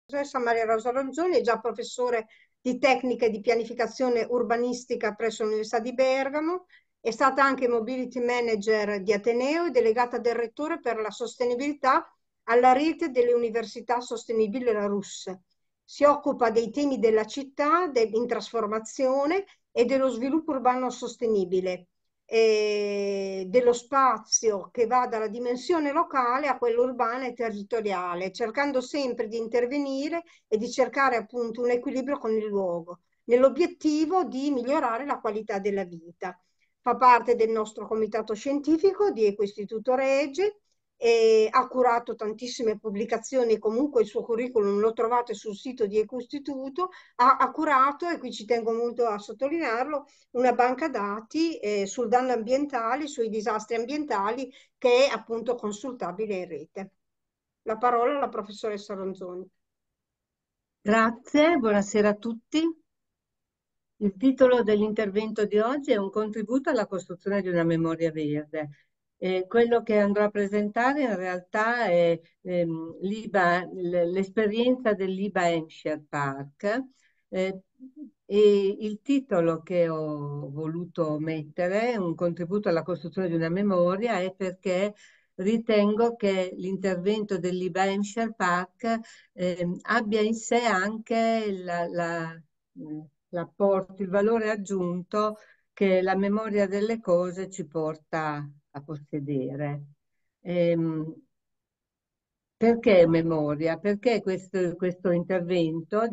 professoressa Maria Rosa Ronzoni è già professore di tecnica e di pianificazione urbanistica presso l'Università di Bergamo, è stata anche mobility manager di Ateneo e delegata del rettore per la sostenibilità alla rete delle università sostenibili la RUS. Si occupa dei temi della città in trasformazione e dello sviluppo urbano sostenibile, dello spazio che va dalla dimensione locale a quella urbana e territoriale, cercando sempre di intervenire e di cercare appunto un equilibrio con il luogo, nell'obiettivo di migliorare la qualità della vita. Fa parte del nostro comitato scientifico di Ecoistituto Regge e ha curato tantissime pubblicazioni, comunque il suo curriculum lo trovate sul sito di Ecoistituto, ha curato, e qui ci tengo molto a sottolinearlo, una banca dati sul danno ambientale, sui disastri ambientali, che è appunto consultabile in rete. La parola alla professoressa Ronzoni. Grazie, buonasera a tutti. Il titolo dell'intervento di oggi è un contributo alla costruzione di una memoria verde. Quello che andrò a presentare in realtà è l'esperienza dell'IBA Hampshire Park, eh, e il titolo che ho voluto mettere, un contributo alla costruzione di una memoria, è perché ritengo che l'intervento dell'IBA Hampshire Park abbia in sé anche l'apporto, il valore aggiunto che la memoria delle cose ci porta a possedere. Ehm, Perché memoria? Perché questo intervento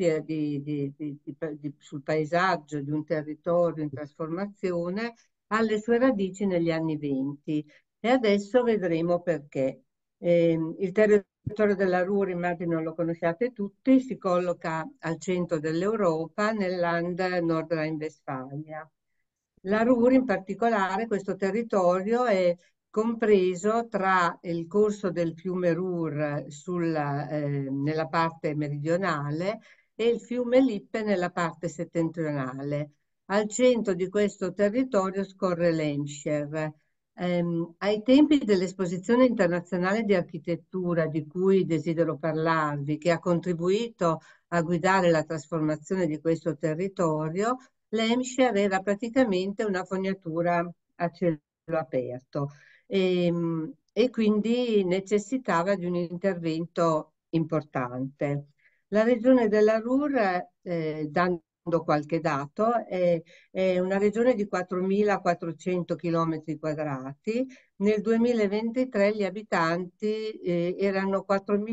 sul paesaggio di un territorio in trasformazione ha le sue radici negli anni '20 e adesso vedremo perché. Il territorio della Ruhr, immagino lo conosciate tutti, si colloca al centro dell'Europa, nel Land Nordrhein-Westfalia. La Ruhr in particolare, questo territorio è compreso tra il corso del fiume Ruhr nella parte meridionale e il fiume Lippe nella parte settentrionale. Al centro di questo territorio scorre l'Emscher. Ai tempi dell'Esposizione internazionale di architettura di cui desidero parlarvi, che ha contribuito a guidare la trasformazione di questo territorio, l'Hampshire era praticamente una fognatura a cielo aperto e quindi necessitava di un intervento importante. La regione della Ruhr, dando qualche dato, è una regione di 4.400 km quadrati. Nel 2023 gli abitanti erano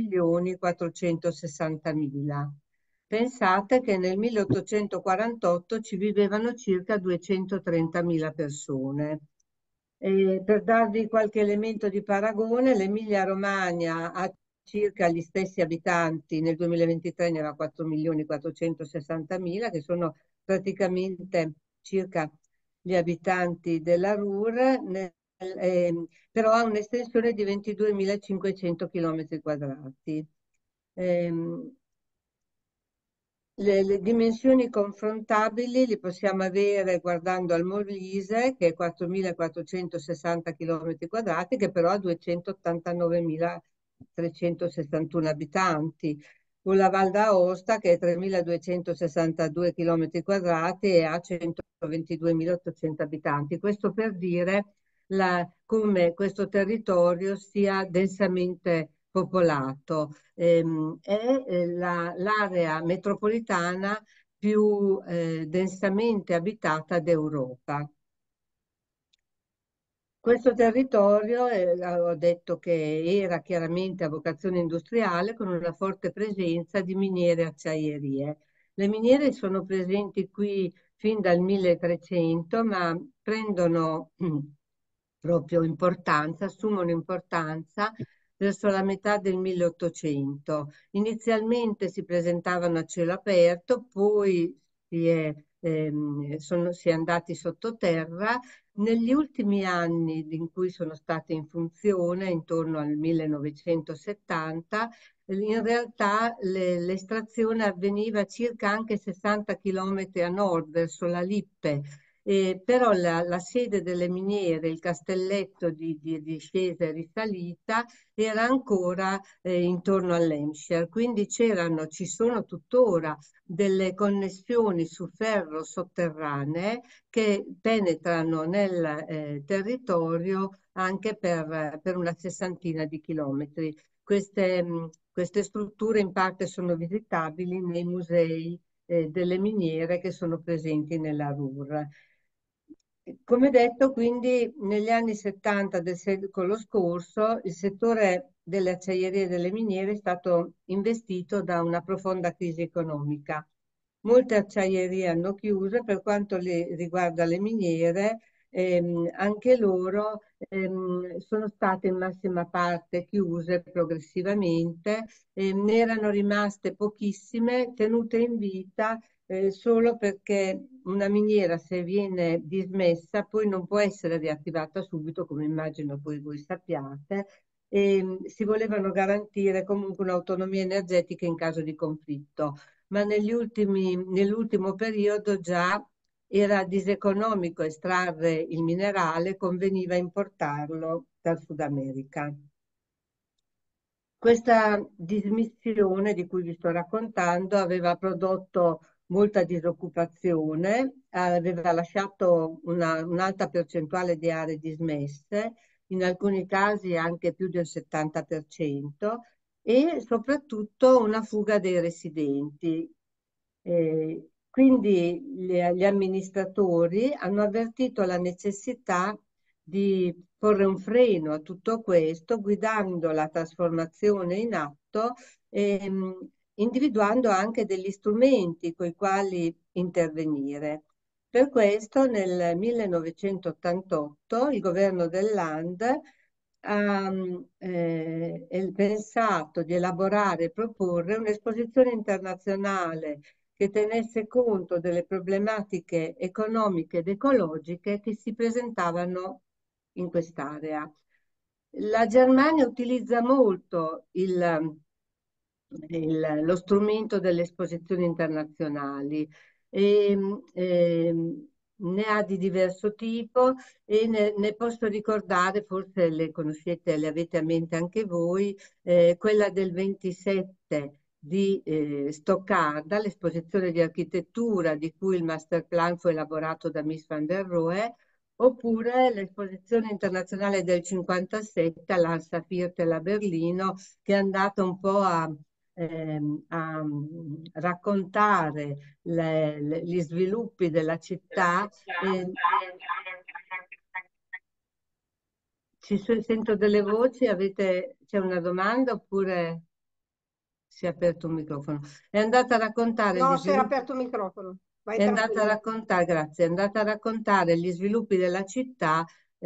4.460.000. Pensate che nel 1848 ci vivevano circa 230.000 persone. Per darvi qualche elemento di paragone, l'Emilia-Romagna ha circa gli stessi abitanti, nel 2023 ne aveva 4.460.000, che sono praticamente circa gli abitanti della Ruhr, però ha un'estensione di 22.500 km quadrati. Le dimensioni confrontabili le possiamo avere guardando al Molise, che è 4.460 km quadrati, che però ha 289.361 abitanti, con la Val d'Aosta, che è 3.262 km quadrati e ha 122.800 abitanti. Questo per dire come questo territorio sia densamente popolato. È l'area metropolitana più densamente abitata d'Europa. Questo territorio, ho detto che era chiaramente a vocazione industriale con una forte presenza di miniere e acciaierie. Le miniere sono presenti qui fin dal 1300, ma prendono proprio importanza, assumono importanza verso la metà del 1800. Inizialmente si presentavano a cielo aperto, poi si è andati sottoterra. Negli ultimi anni in cui sono state in funzione, intorno al 1970, in realtà l'estrazione avveniva circa anche 60 km a nord, verso la Lippe, però la sede delle miniere, il castelletto di discesa e risalita, era ancora intorno all'Hampshire, quindi ci sono tuttora delle connessioni su ferro sotterranee che penetrano nel territorio anche per una sessantina di chilometri. Queste strutture in parte sono visitabili nei musei delle miniere che sono presenti nella Ruhr. Come detto, quindi negli anni 70 del secolo scorso il settore delle acciaierie e delle miniere è stato investito da una profonda crisi economica. Molte acciaierie hanno chiuso, per quanto riguarda le miniere, anche loro sono state in massima parte chiuse progressivamente, ne erano rimaste pochissime, tenute in vita solo perché una miniera, se viene dismessa, poi non può essere riattivata subito, come immagino poi voi sappiate, e si volevano garantire comunque un'autonomia energetica in caso di conflitto, ma nell'ultimo periodo già era diseconomico estrarre il minerale, conveniva importarlo dal Sud America. Questa dismissione di cui vi sto raccontando aveva prodotto molta disoccupazione, aveva lasciato un'alta percentuale di aree dismesse, in alcuni casi anche più del 70%, e soprattutto una fuga dei residenti. Quindi gli amministratori hanno avvertito la necessità di porre un freno a tutto questo, guidando la trasformazione in atto e individuando anche degli strumenti con i quali intervenire. Per questo nel 1988 il governo del Land ha pensato di elaborare e proporre un'esposizione internazionale che tenesse conto delle problematiche economiche ed ecologiche che si presentavano in quest'area. La Germania utilizza molto lo strumento delle esposizioni internazionali e, ne ha di diverso tipo e ne posso ricordare, forse le conoscete, le avete a mente anche voi, quella del 27 di Stoccarda, l'esposizione di architettura di cui il master plan fu elaborato da Mies van der Rohe, oppure l'esposizione internazionale del 57 all'Hansa Viertel a Berlino, che è andata un po' a raccontare gli sviluppi della città. Sento delle voci, c'è una domanda oppure si è aperto un microfono? È andata a raccontare gli No, si era sviluppi. aperto il microfono. Vai È andata a tranquillo. raccontare, grazie, è andata a raccontare gli sviluppi della città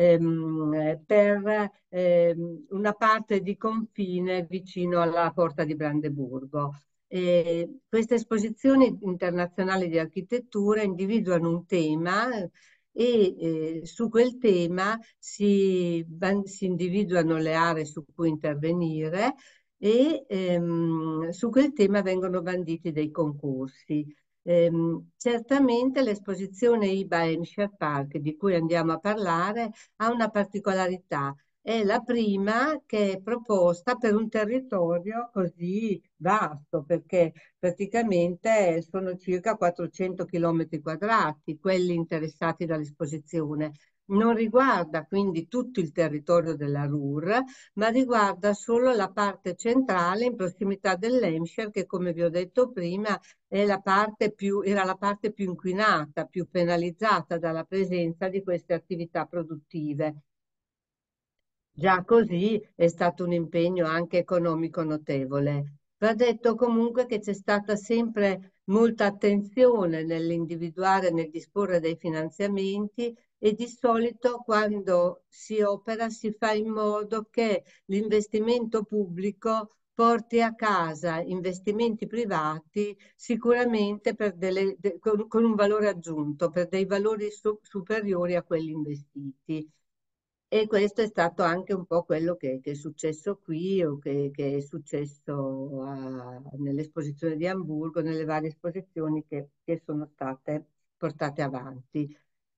per una parte di confine vicino alla Porta di Brandeburgo. Queste esposizioni internazionali di architettura individuano un tema e su quel tema si individuano le aree su cui intervenire e su quel tema vengono banditi dei concorsi. Certamente l'esposizione IBA Hampshire Park, di cui andiamo a parlare, ha una particolarità. È la prima che è proposta per un territorio così vasto, perché praticamente sono circa 400 km quadrati quelli interessati dall'esposizione. Non riguarda quindi tutto il territorio della Ruhr, ma riguarda solo la parte centrale in prossimità dell'Hampshire, che come vi ho detto prima era la parte più inquinata, più penalizzata dalla presenza di queste attività produttive. Già così è stato un impegno anche economico notevole. Va detto comunque che c'è stata sempre molta attenzione nell'individuare e nel disporre dei finanziamenti e di solito quando si opera si fa in modo che l'investimento pubblico porti a casa investimenti privati sicuramente con un valore aggiunto, per dei valori superiori a quelli investiti. E questo è stato anche un po' quello che è successo qui o che è successo nell'esposizione di Amburgo, nelle varie esposizioni che sono state portate avanti.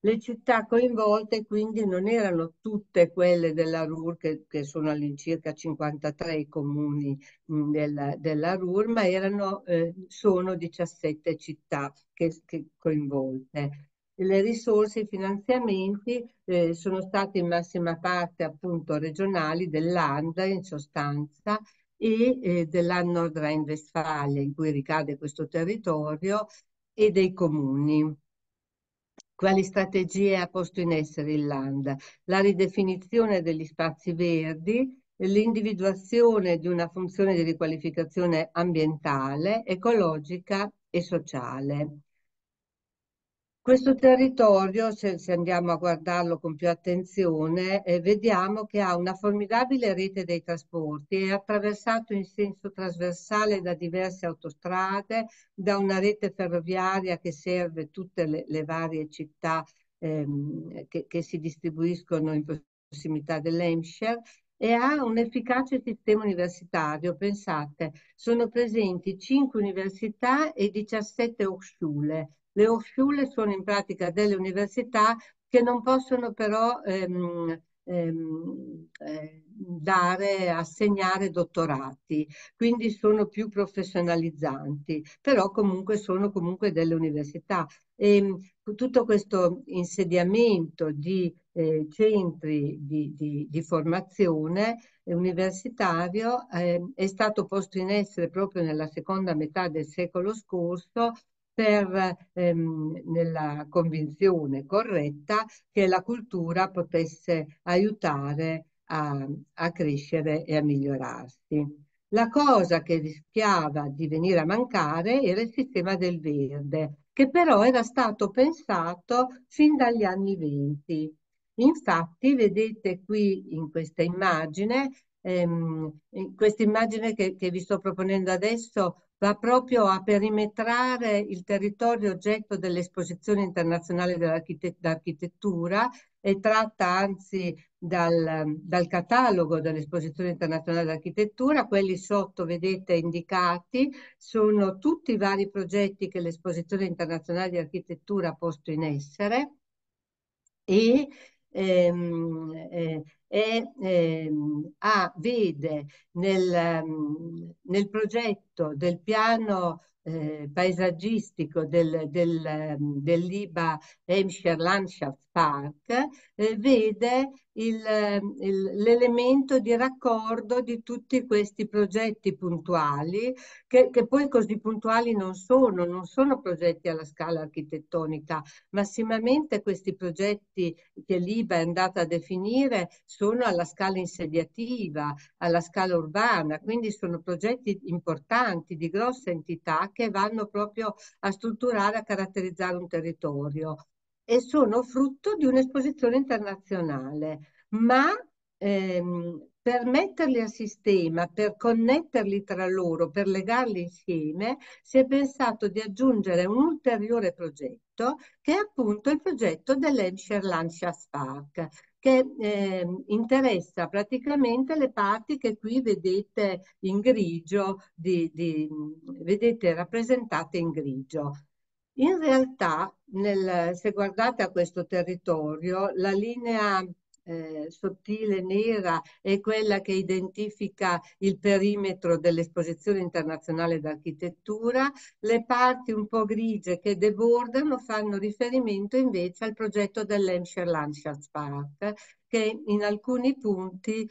Le città coinvolte quindi non erano tutte quelle della Ruhr, che sono all'incirca 53 i comuni della Ruhr, ma sono 17 città che coinvolte. Le risorse, i finanziamenti sono stati in massima parte appunto regionali del Land in sostanza e della Nordrhein-Westfalia in cui ricade questo territorio e dei comuni. Quali strategie ha posto in essere il Land? La ridefinizione degli spazi verdi, l'individuazione di una funzione di riqualificazione ambientale, ecologica e sociale. Questo territorio, se andiamo a guardarlo con più attenzione, vediamo che ha una formidabile rete dei trasporti, è attraversato in senso trasversale da diverse autostrade, da una rete ferroviaria che serve tutte le varie città che si distribuiscono in prossimità dell'Hampshire e ha un efficace sistema universitario. Pensate, sono presenti 5 università e 17 Hochschule. Le Hochschule sono in pratica delle università che non possono però assegnare dottorati, quindi sono più professionalizzanti, però comunque sono comunque delle università. E tutto questo insediamento di centri di formazione universitario è stato posto in essere proprio nella seconda metà del secolo scorso nella convinzione corretta che la cultura potesse aiutare a crescere e a migliorarsi. La cosa che rischiava di venire a mancare era il sistema del verde, che però era stato pensato fin dagli anni '20. Infatti, vedete qui in questa immagine che vi sto proponendo adesso, va proprio a perimetrare il territorio oggetto dell'Esposizione internazionale dell'architettura e tratta anzi dal catalogo dell'Esposizione internazionale dell'architettura. Quelli sotto, vedete, indicati, sono tutti i vari progetti che l'Esposizione internazionale di architettura ha posto in essere e vede nel progetto del piano paesaggistico dell'IBA Hampshire Landschaftspark, vede l'elemento di raccordo di tutti questi progetti puntuali che poi così puntuali non sono progetti alla scala architettonica. Massimamente questi progetti che l'IBA è andata a definire sono alla scala insediativa, alla scala urbana, quindi sono progetti importanti, di grossa entità, che vanno proprio a strutturare, a caratterizzare un territorio e sono frutto di un'esposizione internazionale, ma per metterli a sistema, per connetterli tra loro, per legarli insieme, si è pensato di aggiungere un ulteriore progetto che è appunto il progetto dell'Hampshire Landschaftspark, che interessa praticamente le parti che qui vedete in grigio, vedete rappresentate in grigio. In realtà, se guardate a questo territorio, la linea sottile nera è quella che identifica il perimetro dell'Esposizione internazionale d'architettura, le parti un po' grigie che debordano fanno riferimento invece al progetto dell'Hampshire Landschaftspark, che in alcuni punti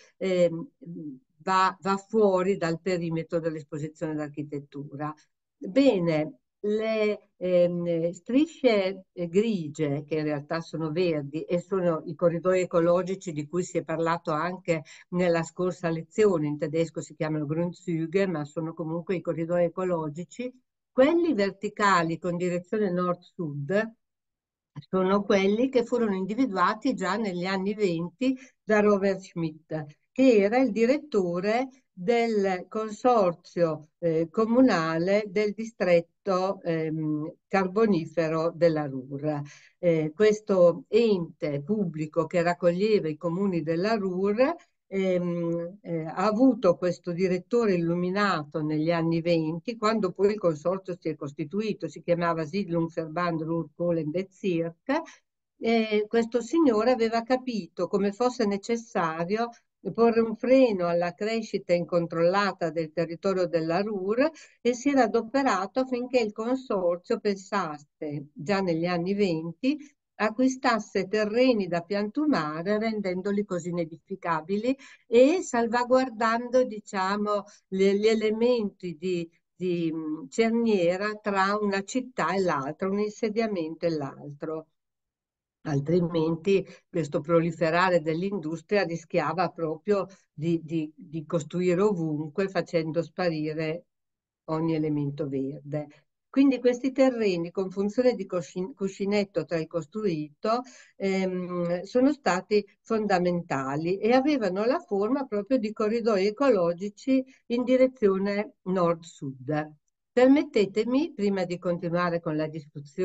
va fuori dal perimetro dell'Esposizione d'architettura. Bene, le strisce grigie, che in realtà sono verdi e sono i corridoi ecologici di cui si è parlato anche nella scorsa lezione, in tedesco si chiamano Grundzüge, ma sono comunque i corridoi ecologici, quelli verticali con direzione nord-sud sono quelli che furono individuati già negli anni '20 da Robert Schmidt, che era il direttore del consorzio comunale del distretto carbonifero della Ruhr. Questo ente pubblico che raccoglieva i comuni della Ruhr ha avuto questo direttore illuminato negli anni '20, quando poi il consorzio si è costituito, si chiamava Siedlungsverband Ruhr-Kohlen-Bezirk, questo signore aveva capito come fosse necessario porre un freno alla crescita incontrollata del territorio della Ruhr e si era adoperato affinché il consorzio pensasse, già negli anni '20, acquistasse terreni da piantumare rendendoli così inedificabili e salvaguardando, diciamo, gli elementi di cerniera tra una città e l'altra, un insediamento e l'altro. Altrimenti questo proliferare dell'industria rischiava proprio di costruire ovunque facendo sparire ogni elemento verde. Quindi questi terreni con funzione di cuscinetto tra il costruito sono stati fondamentali e avevano la forma proprio di corridoi ecologici in direzione nord-sud. Permettetemi, prima di continuare con la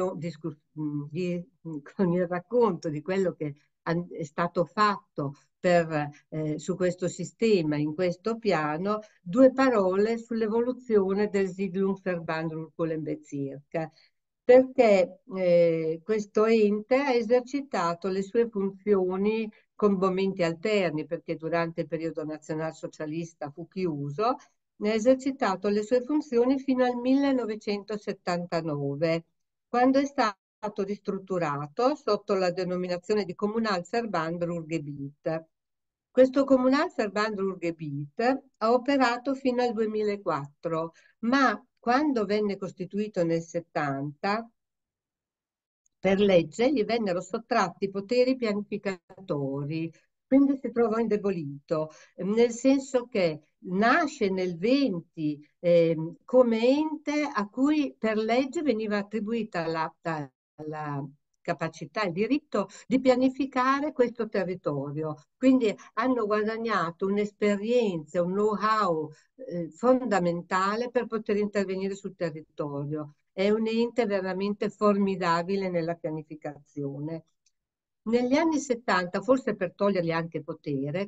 con il racconto di quello che è stato fatto su questo sistema, in questo piano, due parole sull'evoluzione del Siedlungsverband Ruhr-Kohlenbezirk, perché questo ente ha esercitato le sue funzioni con momenti alterni, perché durante il periodo nazionalsocialista fu chiuso, ne ha esercitato le sue funzioni fino al 1979, quando è stato ristrutturato sotto la denominazione di Kommunalverband Ruhrgebiet. Questo Kommunalverband Ruhrgebiet ha operato fino al 2004, ma quando venne costituito nel 70, per legge gli vennero sottratti i poteri pianificatori, quindi si trovò indebolito, nel senso che nasce nel 20 come ente a cui per legge veniva attribuita la capacità, il diritto di pianificare questo territorio. Quindi hanno guadagnato un'esperienza, un know-how fondamentale per poter intervenire sul territorio. È un ente veramente formidabile nella pianificazione. Negli anni 70, forse per togliergli anche potere,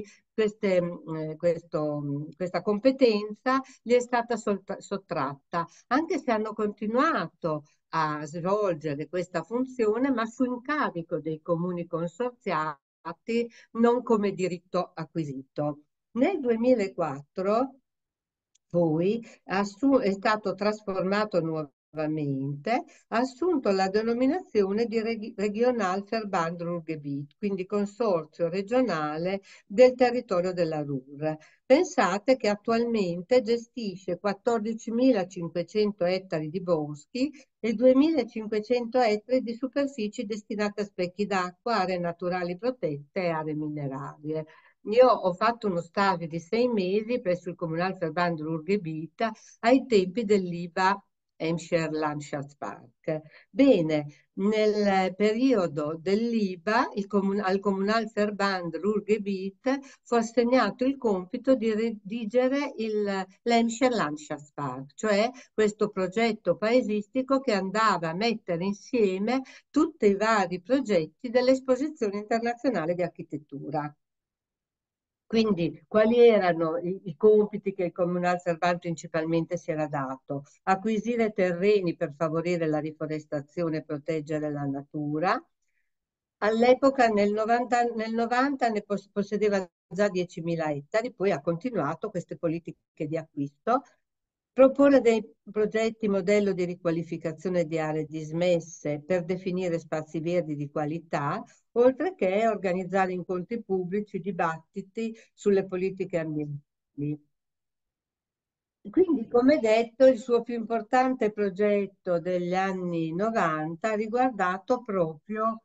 questa competenza gli è stata sottratta, anche se hanno continuato a svolgere questa funzione, ma su incarico dei comuni consorziati, non come diritto acquisito. Nel 2004 poi è stato trasformato nuovamente, ha assunto la denominazione di Regionalverband Ruhrgebiet, quindi consorzio regionale del territorio della Ruhr. Pensate che attualmente gestisce 14.500 ettari di boschi e 2.500 ettari di superfici destinate a specchi d'acqua, aree naturali protette e aree minerarie. Io ho fatto uno stage di 6 mesi presso il Kommunalverband Ruhrgebiet ai tempi dell'IBA Emscher Landschaftspark. Bene, nel periodo dell'IBA al Kommunalverband Ruhrgebiet fu assegnato il compito di redigere l'Emscher Landschaftspark, cioè questo progetto paesistico che andava a mettere insieme tutti i vari progetti dell'Esposizione internazionale di architettura. Quindi, quali erano i compiti che il Kommunalverband principalmente si era dato? Acquisire terreni per favorire la riforestazione e proteggere la natura. All'epoca, nel 90, ne possedeva già 10.000 ettari, poi ha continuato queste politiche di acquisto. Proporre dei progetti modello di riqualificazione di aree dismesse per definire spazi verdi di qualità, oltre che organizzare incontri pubblici, dibattiti sulle politiche ambientali. Quindi, come detto, il suo più importante progetto degli anni 90 ha riguardato proprio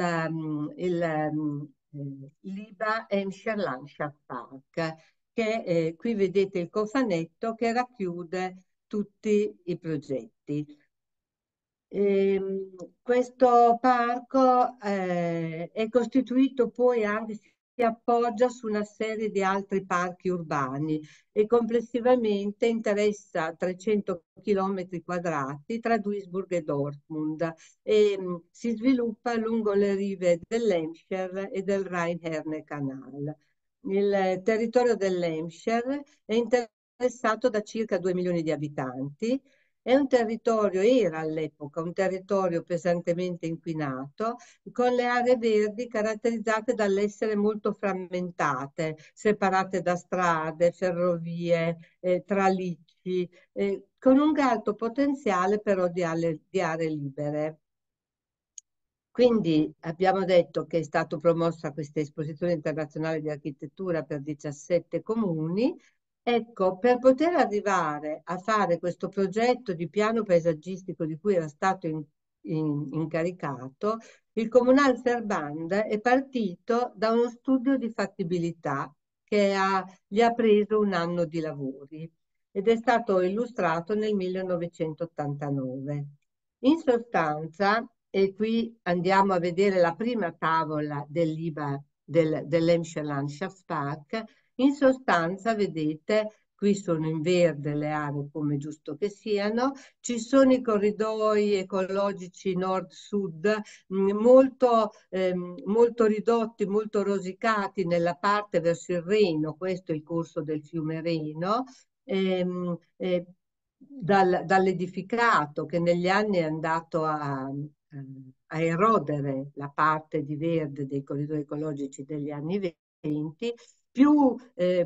l'IBA Emscher Landschaftspark, che qui vedete il cofanetto che racchiude tutti i progetti. Questo parco è costituito poi anche, si appoggia su una serie di altri parchi urbani e complessivamente interessa 300 km quadrati tra Duisburg e Dortmund e si sviluppa lungo le rive dell'Emscher e del Rhein-Herne-Kanal. Il territorio dell'Emscher è interessato da circa 2 milioni di abitanti è un territorio, era all'epoca un territorio pesantemente inquinato, con le aree verdi caratterizzate dall'essere molto frammentate, separate da strade, ferrovie, tralicci, con un alto potenziale però di aree libere. Quindi abbiamo detto che è stata promossa questa esposizione internazionale di architettura per 17 comuni. Ecco, per poter arrivare a fare questo progetto di piano paesaggistico di cui era stato incaricato, il Kommunalverband è partito da uno studio di fattibilità che gli ha preso un anno di lavori ed è stato illustrato nel 1989. In sostanza, e qui andiamo a vedere la prima tavola dell'IBA dell'Emscher Landschaftspark, in sostanza, vedete, qui sono in verde le aree come giusto che siano, ci sono i corridoi ecologici nord-sud molto ridotti, molto rosicati nella parte verso il Reno, questo è il corso del fiume Reno, dall'edificato che negli anni è andato a erodere la parte di verde dei corridoi ecologici degli anni 20, più,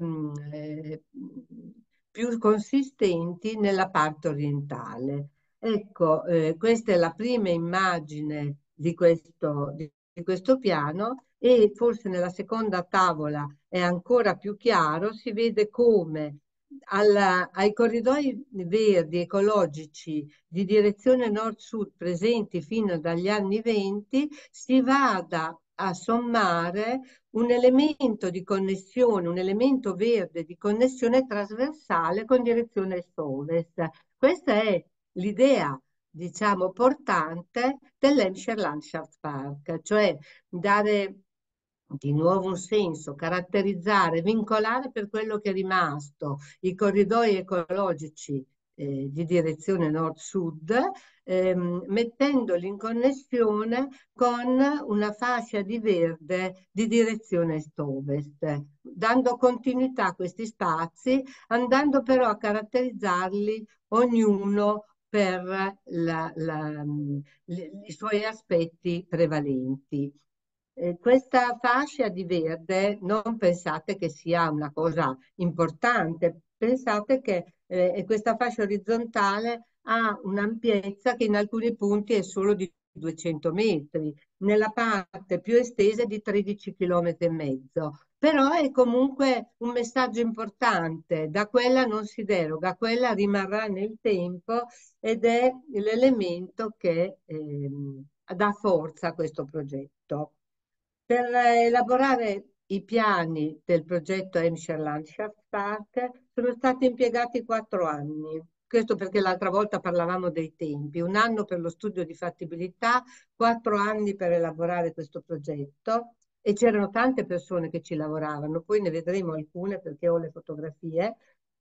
più consistenti nella parte orientale. Ecco, questa è la prima immagine di questo piano e forse nella seconda tavola è ancora più chiaro, si vede come ai corridoi verdi ecologici di direzione nord-sud presenti fino dagli anni 20 si vada a sommare un elemento di connessione, un elemento verde di connessione trasversale con direzione est-ovest. Questa è l'idea, diciamo, portante dell'Emscher Landschaftspark, cioè dare di nuovo un senso, caratterizzare, vincolare per quello che è rimasto i corridoi ecologici di direzione nord-sud, mettendoli in connessione con una fascia di verde di direzione est-ovest, dando continuità a questi spazi, andando però a caratterizzarli ognuno per i suoi aspetti prevalenti. Questa fascia di verde non pensate che sia una cosa importante, pensate che questa fascia orizzontale ha un'ampiezza che in alcuni punti è solo di 200 metri, nella parte più estesa è di 13 km e mezzo, però è comunque un messaggio importante, da quella non si deroga, quella rimarrà nel tempo ed è l'elemento che dà forza a questo progetto. Per elaborare i piani del progetto Emscher Landschaftspark sono stati impiegati 4 anni. Questo perché l'altra volta parlavamo dei tempi. Un anno per lo studio di fattibilità, 4 anni per elaborare questo progetto e c'erano tante persone che ci lavoravano. Poi ne vedremo alcune perché ho le fotografie.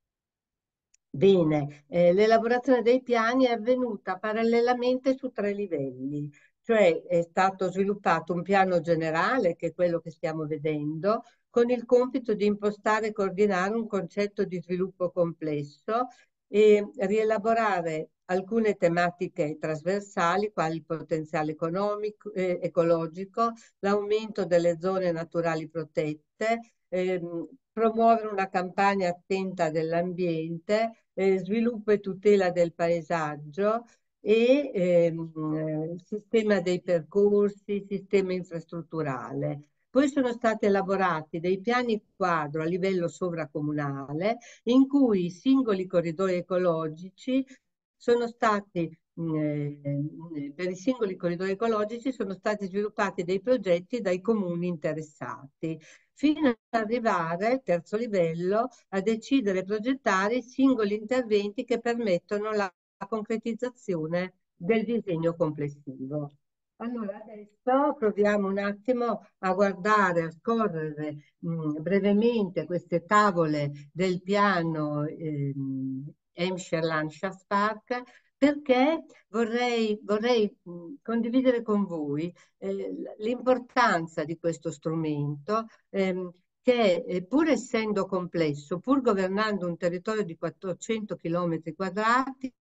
Bene, l'elaborazione dei piani è avvenuta parallelamente su 3 livelli, cioè è stato sviluppato un piano generale, che è quello che stiamo vedendo, con il compito di impostare e coordinare un concetto di sviluppo complesso e rielaborare alcune tematiche trasversali, quali il potenziale economico, ecologico, l'aumento delle zone naturali protette, promuovere una campagna attenta dell'ambiente, sviluppo e tutela del paesaggio e sistema dei percorsi, sistema infrastrutturale. Poi sono stati elaborati dei piani quadro a livello sovracomunale in cui i singoli corridoi ecologici sono stati per i singoli corridoi ecologici sono stati sviluppati dei progetti dai comuni interessati, fino ad arrivare, terzo livello, a decidere e progettare i singoli interventi che permettono la concretizzazione del disegno complessivo. Allora, adesso proviamo un attimo a guardare, a scorrere brevemente queste tavole del piano Emscher Landschaftspark perché vorrei condividere con voi l'importanza di questo strumento che pur essendo complesso, pur governando un territorio di 400 km quadrati,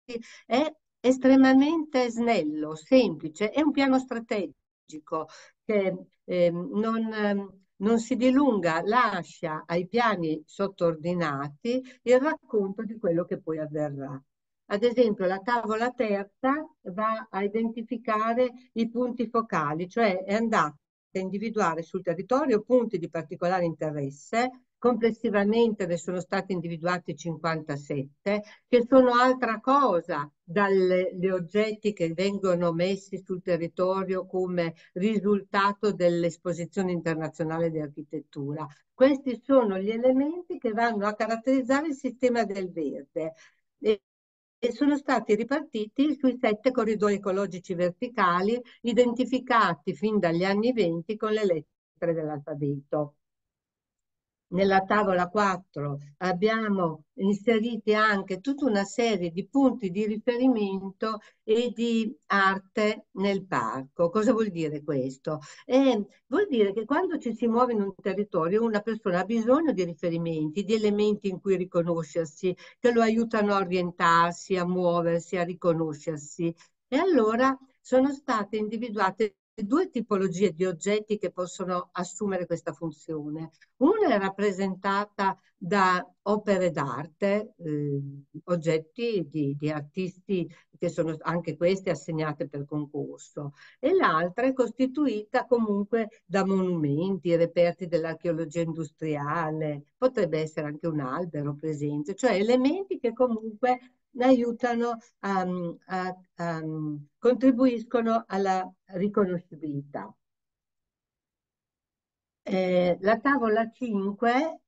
è estremamente snello, semplice, è un piano strategico che non si dilunga, lascia ai piani sottordinati il racconto di quello che poi avverrà. Ad esempio, la tavola terza va a identificare i punti focali, cioè è andata a individuare sul territorio punti di particolare interesse. Complessivamente ne sono stati individuati 57, che sono altra cosa dagli oggetti che vengono messi sul territorio come risultato dell'Esposizione internazionale di architettura. Questi sono gli elementi che vanno a caratterizzare il sistema del verde. E sono stati ripartiti sui 7 corridoi ecologici verticali identificati fin dagli anni 20 con le lettere dell'alfabeto. Nella tavola 4 abbiamo inseriti anche tutta una serie di punti di riferimento e di arte nel parco. Cosa vuol dire questo? Vuol dire che quando ci si muove in un territorio, una persona ha bisogno di riferimenti, di elementi in cui riconoscersi, che lo aiutano a orientarsi, a muoversi, a riconoscersi. E allora sono state individuate due tipologie di oggetti che possono assumere questa funzione. Una è rappresentata da opere d'arte, oggetti di artisti che sono anche queste assegnate per concorso, e l'altra è costituita comunque da monumenti, reperti dell'archeologia industriale, potrebbe essere anche un albero presente, cioè elementi che comunque aiutano contribuiscono alla riconoscibilità. La tavola 5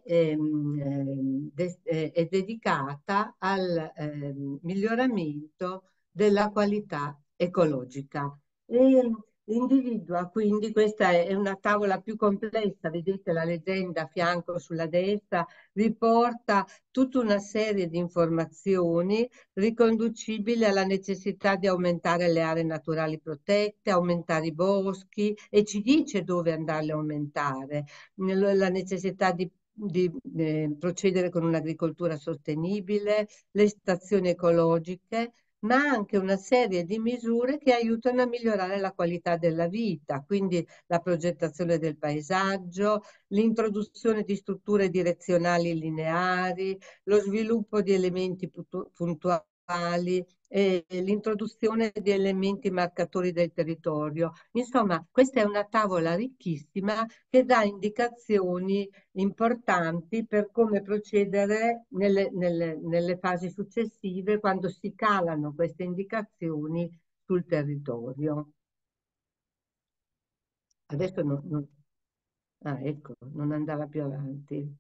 è dedicata al miglioramento della qualità ecologica e individua quindi, questa è una tavola più complessa, vedete la leggenda a fianco sulla destra, riporta tutta una serie di informazioni riconducibili alla necessità di aumentare le aree naturali protette, aumentare i boschi e ci dice dove andarle a aumentare, la necessità di procedere con un'agricoltura sostenibile, le stazioni ecologiche, ma anche una serie di misure che aiutano a migliorare la qualità della vita, quindi la progettazione del paesaggio, l'introduzione di strutture direzionali lineari, lo sviluppo di elementi puntuali e l'introduzione di elementi marcatori del territorio. Insomma, questa è una tavola ricchissima che dà indicazioni importanti per come procedere nelle fasi successive quando si calano queste indicazioni sul territorio. Adesso ecco, non andava più avanti.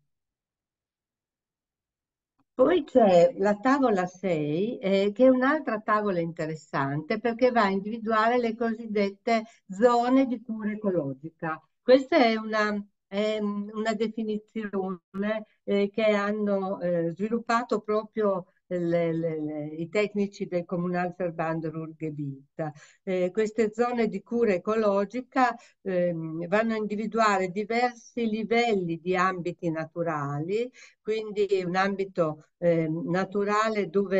Poi c'è la tavola 6, che è un'altra tavola interessante perché va a individuare le cosiddette zone di cura ecologica. Questa è una definizione che hanno sviluppato proprio i tecnici del Kommunalverband Ruhrgebiet. Queste zone di cura ecologica vanno a individuare diversi livelli di ambiti naturali, quindi un ambito naturale dove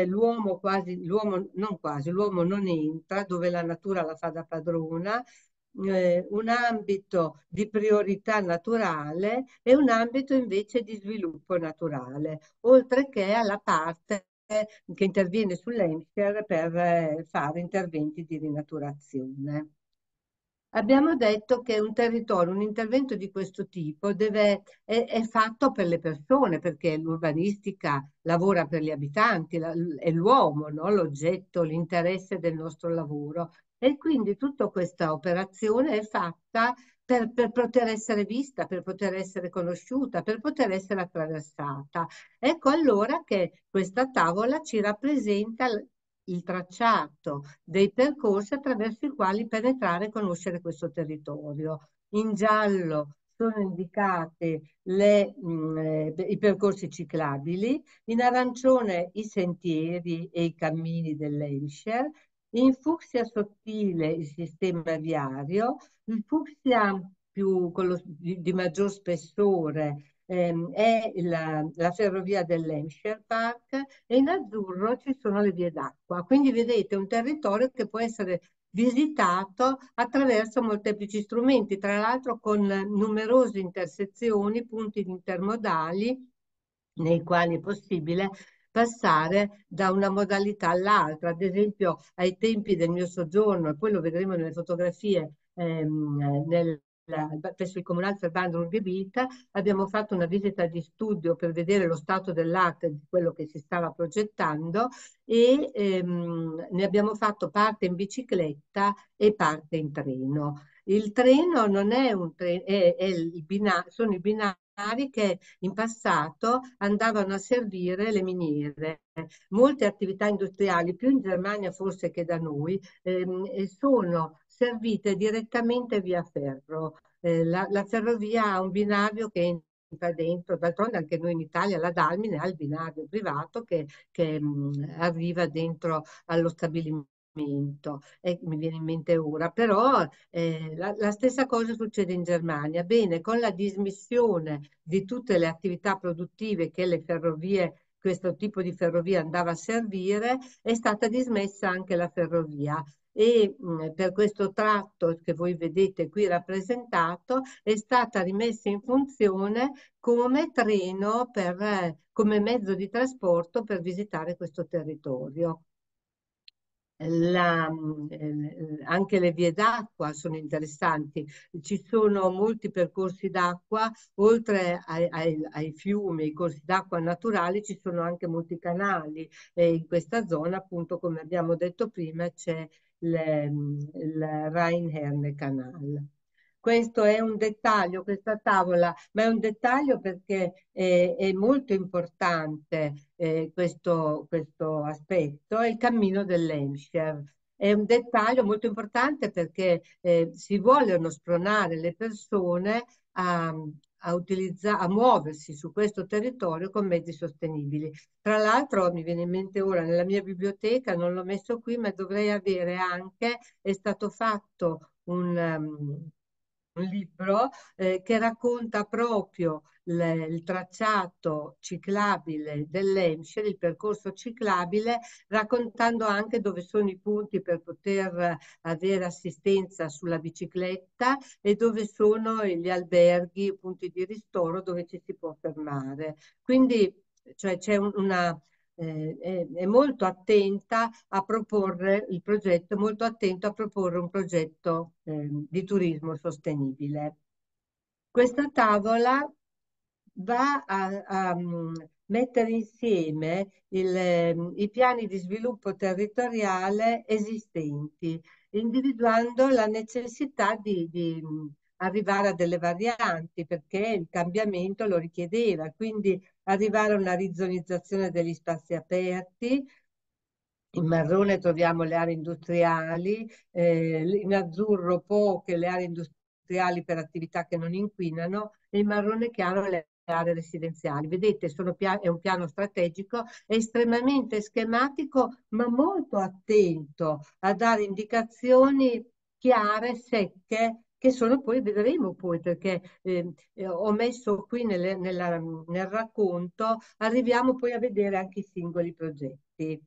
l'uomo non entra, dove la natura la fa da padrona, un ambito di priorità naturale e un ambito invece di sviluppo naturale, oltre che alla parte che interviene sull'ENSCHER per fare interventi di rinaturazione. Abbiamo detto che un territorio, un intervento di questo tipo è fatto per le persone, perché l'urbanistica lavora per gli abitanti, è l'uomo, no? L'oggetto, l'interesse del nostro lavoro. E quindi tutta questa operazione è fatta per poter essere vista, per poter essere conosciuta, per poter essere attraversata. Ecco allora che questa tavola ci rappresenta il tracciato dei percorsi attraverso i quali penetrare e conoscere questo territorio. In giallo sono indicati i percorsi ciclabili, in arancione i sentieri e i cammini dell'Enscher, in fucsia sottile il sistema viario, il fucsia di maggior spessore è la ferrovia dell'Hampshire Park e in azzurro ci sono le vie d'acqua. Quindi vedete un territorio che può essere visitato attraverso molteplici strumenti, tra l'altro con numerose intersezioni, punti intermodali nei quali è possibile passare da una modalità all'altra. Ad esempio, ai tempi del mio soggiorno, e poi lo vedremo nelle fotografie, presso il Comunale Verband-Ruhrgebiet, abbiamo fatto una visita di studio per vedere lo stato dell'arte di quello che si stava progettando e ne abbiamo fatto parte in bicicletta e parte in treno. Il treno non è un treno, sono i binari che in passato andavano a servire le miniere. Molte attività industriali, più in Germania forse che da noi, sono servite direttamente via ferro. La ferrovia ha un binario che entra dentro, d'altronde anche noi in Italia la Dalmine ha il binario privato che arriva dentro allo stabilimento. E mi viene in mente ora, però la stessa cosa succede in Germania. Bene, con la dismissione di tutte le attività produttive che le ferrovie, questo tipo di ferrovia andava a servire, è stata dismessa anche la ferrovia e per questo tratto che voi vedete qui rappresentato è stata rimessa in funzione come treno come mezzo di trasporto per visitare questo territorio. Anche le vie d'acqua sono interessanti, ci sono molti percorsi d'acqua, oltre ai fiumi, ai corsi d'acqua naturali, ci sono anche molti canali e in questa zona, appunto, come abbiamo detto prima, c'è il Rhein-Herne Canal. Questo è un dettaglio, questa tavola, ma è un dettaglio perché è molto importante questo aspetto, è il cammino dell'Hampshire. È un dettaglio molto importante perché si vogliono spronare le persone a muoversi su questo territorio con mezzi sostenibili. Tra l'altro mi viene in mente ora, nella mia biblioteca, non l'ho messo qui, ma dovrei avere anche, è stato fatto un libro che racconta proprio il tracciato ciclabile dell'Hampshire, il percorso ciclabile, raccontando anche dove sono i punti per poter avere assistenza sulla bicicletta e dove sono gli alberghi, i punti di ristoro dove ci si può fermare. Quindi cioè, c'è è molto attenta a proporre il progetto, è molto attento a proporre un progetto di turismo sostenibile. Questa tavola va a mettere insieme i piani di sviluppo territoriale esistenti, individuando la necessità di arrivare a delle varianti, perché il cambiamento lo richiedeva, quindi arrivare a una rizonizzazione degli spazi aperti. In marrone troviamo le aree industriali, in azzurro poche le aree industriali per attività che non inquinano e in marrone chiaro le aree residenziali. Vedete, è un piano strategico estremamente schematico, ma molto attento a dare indicazioni chiare, secche, che sono poi, vedremo poi, perché ho messo qui nel racconto, arriviamo poi a vedere anche i singoli progetti.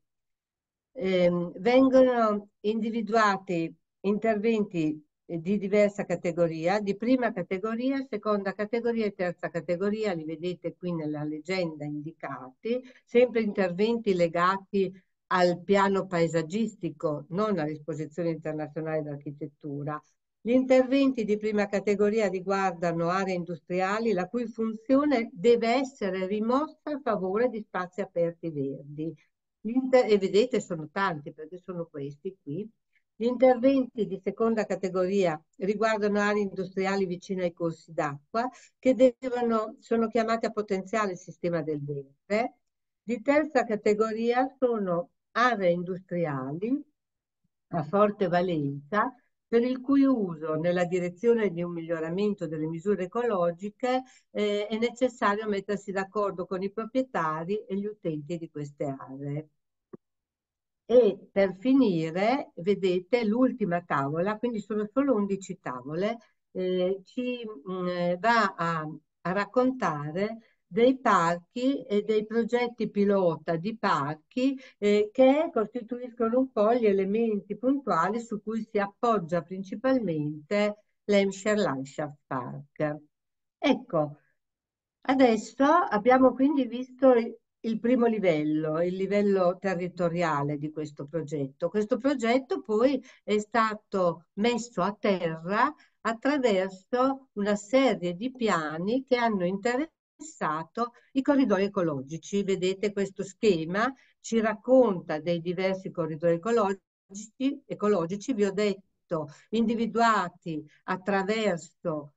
Vengono individuati interventi di diversa categoria, di prima categoria, seconda categoria e terza categoria, li vedete qui nella legenda indicati, sempre interventi legati al piano paesaggistico, non all'Esposizione internazionale d'architettura. Gli interventi di prima categoria riguardano aree industriali la cui funzione deve essere rimossa a favore di spazi aperti verdi. E vedete, sono tanti perché sono questi qui. Gli interventi di seconda categoria riguardano aree industriali vicine ai corsi d'acqua che sono chiamate a potenziare il sistema del verde. Di terza categoria sono aree industriali a forte valenza per il cui uso nella direzione di un miglioramento delle misure ecologiche è necessario mettersi d'accordo con i proprietari e gli utenti di queste aree. E per finire, vedete l'ultima tavola, quindi sono solo 11 tavole, va a a raccontare dei parchi e dei progetti pilota di parchi che costituiscono un po' gli elementi puntuali su cui si appoggia principalmente l'Hampshire Landschaftspark. Ecco, adesso abbiamo quindi visto il primo livello, il livello territoriale di questo progetto. Questo progetto poi è stato messo a terra attraverso una serie di piani che hanno interessato i corridoi ecologici. Vedete questo schema ci racconta dei diversi corridoi ecologici, vi ho detto, individuati attraverso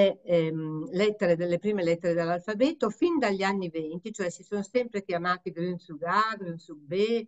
le prime lettere dell'alfabeto fin dagli anni 20, cioè si sono sempre chiamati Grünzug A, Grünzug B,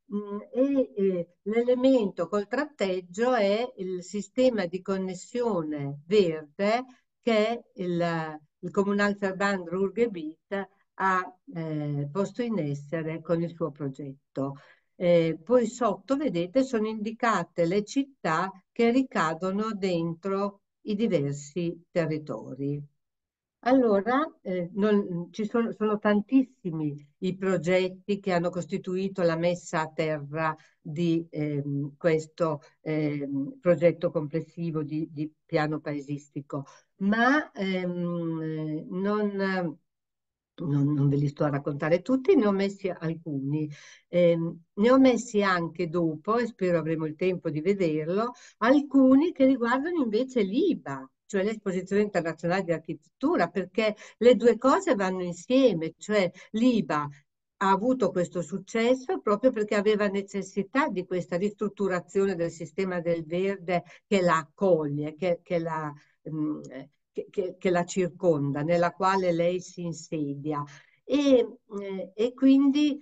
l'elemento col tratteggio è il sistema di connessione verde che il Kommunalverband Ruhrgebiet ha posto in essere con il suo progetto. Poi sotto, vedete, sono indicate le città che ricadono dentro i diversi territori. Allora, sono tantissimi i progetti che hanno costituito la messa a terra di questo progetto complessivo di piano paesistico, ma non ve li sto a raccontare tutti, ne ho messi alcuni. Ne ho messi anche dopo, e spero avremo il tempo di vederlo, alcuni che riguardano invece l'IBA, cioè l'Esposizione Internazionale di Architettura, perché le due cose vanno insieme, cioè l'IBA ha avuto questo successo proprio perché aveva necessità di questa ristrutturazione del sistema del verde che la accoglie, mm, che la circonda, nella quale lei si insedia. E quindi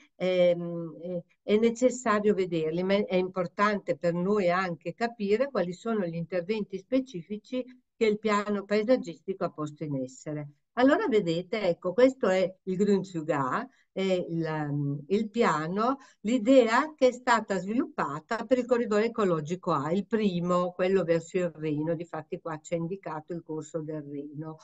è necessario vederli, ma è importante per noi anche capire quali sono gli interventi specifici che il piano paesaggistico ha posto in essere. Allora vedete, ecco, questo è il Grünzug A, è il piano, l'idea che è stata sviluppata per il corridoio ecologico A, il primo, quello verso il Reno, difatti qua c'è indicato il corso del Reno.